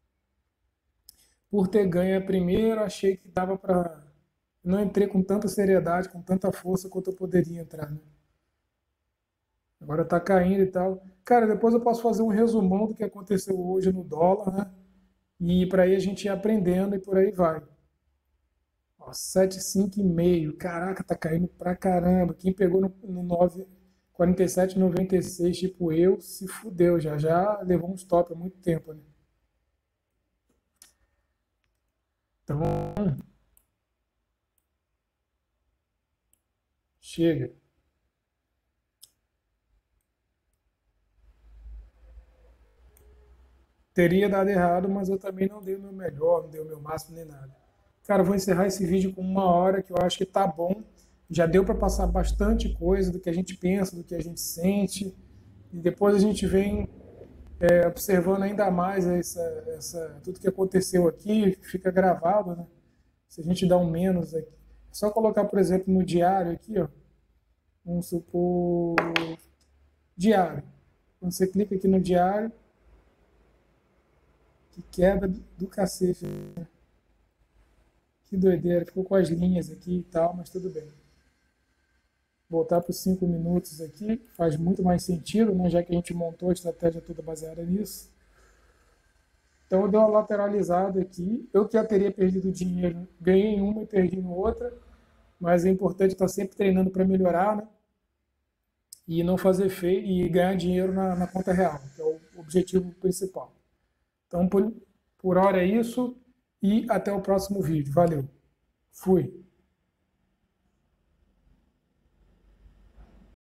por ter ganho a primeira, achei que dava para. Não entrei com tanta seriedade, com tanta força quanto eu poderia entrar, né? Agora tá caindo e tal. Cara, depois eu posso fazer um resumão do que aconteceu hoje no dólar, né? E para aí a gente ir aprendendo e por aí vai. Ó, sete vírgula cinco e meio. Caraca, tá caindo pra caramba. Quem pegou no, no nove, quarenta e sete vírgula noventa e seis, tipo eu, se fudeu já. Já levou um stop há muito tempo, né? Então, chega. Teria dado errado, mas eu também não dei o meu melhor, não dei o meu máximo nem nada. Cara, eu vou encerrar esse vídeo com uma hora que eu acho que tá bom. Já deu para passar bastante coisa do que a gente pensa, do que a gente sente. E depois a gente vem é, observando ainda mais essa, essa, tudo que aconteceu aqui, fica gravado, né? Se a gente dá um menos aqui. É só colocar, por exemplo, no diário aqui, ó. Vamos supor. Diário. Quando você clica aqui no diário, que queda do cacete. Que doideira, ficou com as linhas aqui e tal, mas tudo bem. Voltar para os cinco minutos aqui faz muito mais sentido, né? Já que a gente montou a estratégia toda baseada nisso. Então eu dei uma lateralizada aqui. Eu que já teria perdido dinheiro, ganhei em uma e perdi em outra, mas é importante estar sempre treinando para melhorar, né? E não fazer feio e ganhar dinheiro na, na conta real, que é o objetivo principal. Então por, por hora é isso e até o próximo vídeo. Valeu. Fui.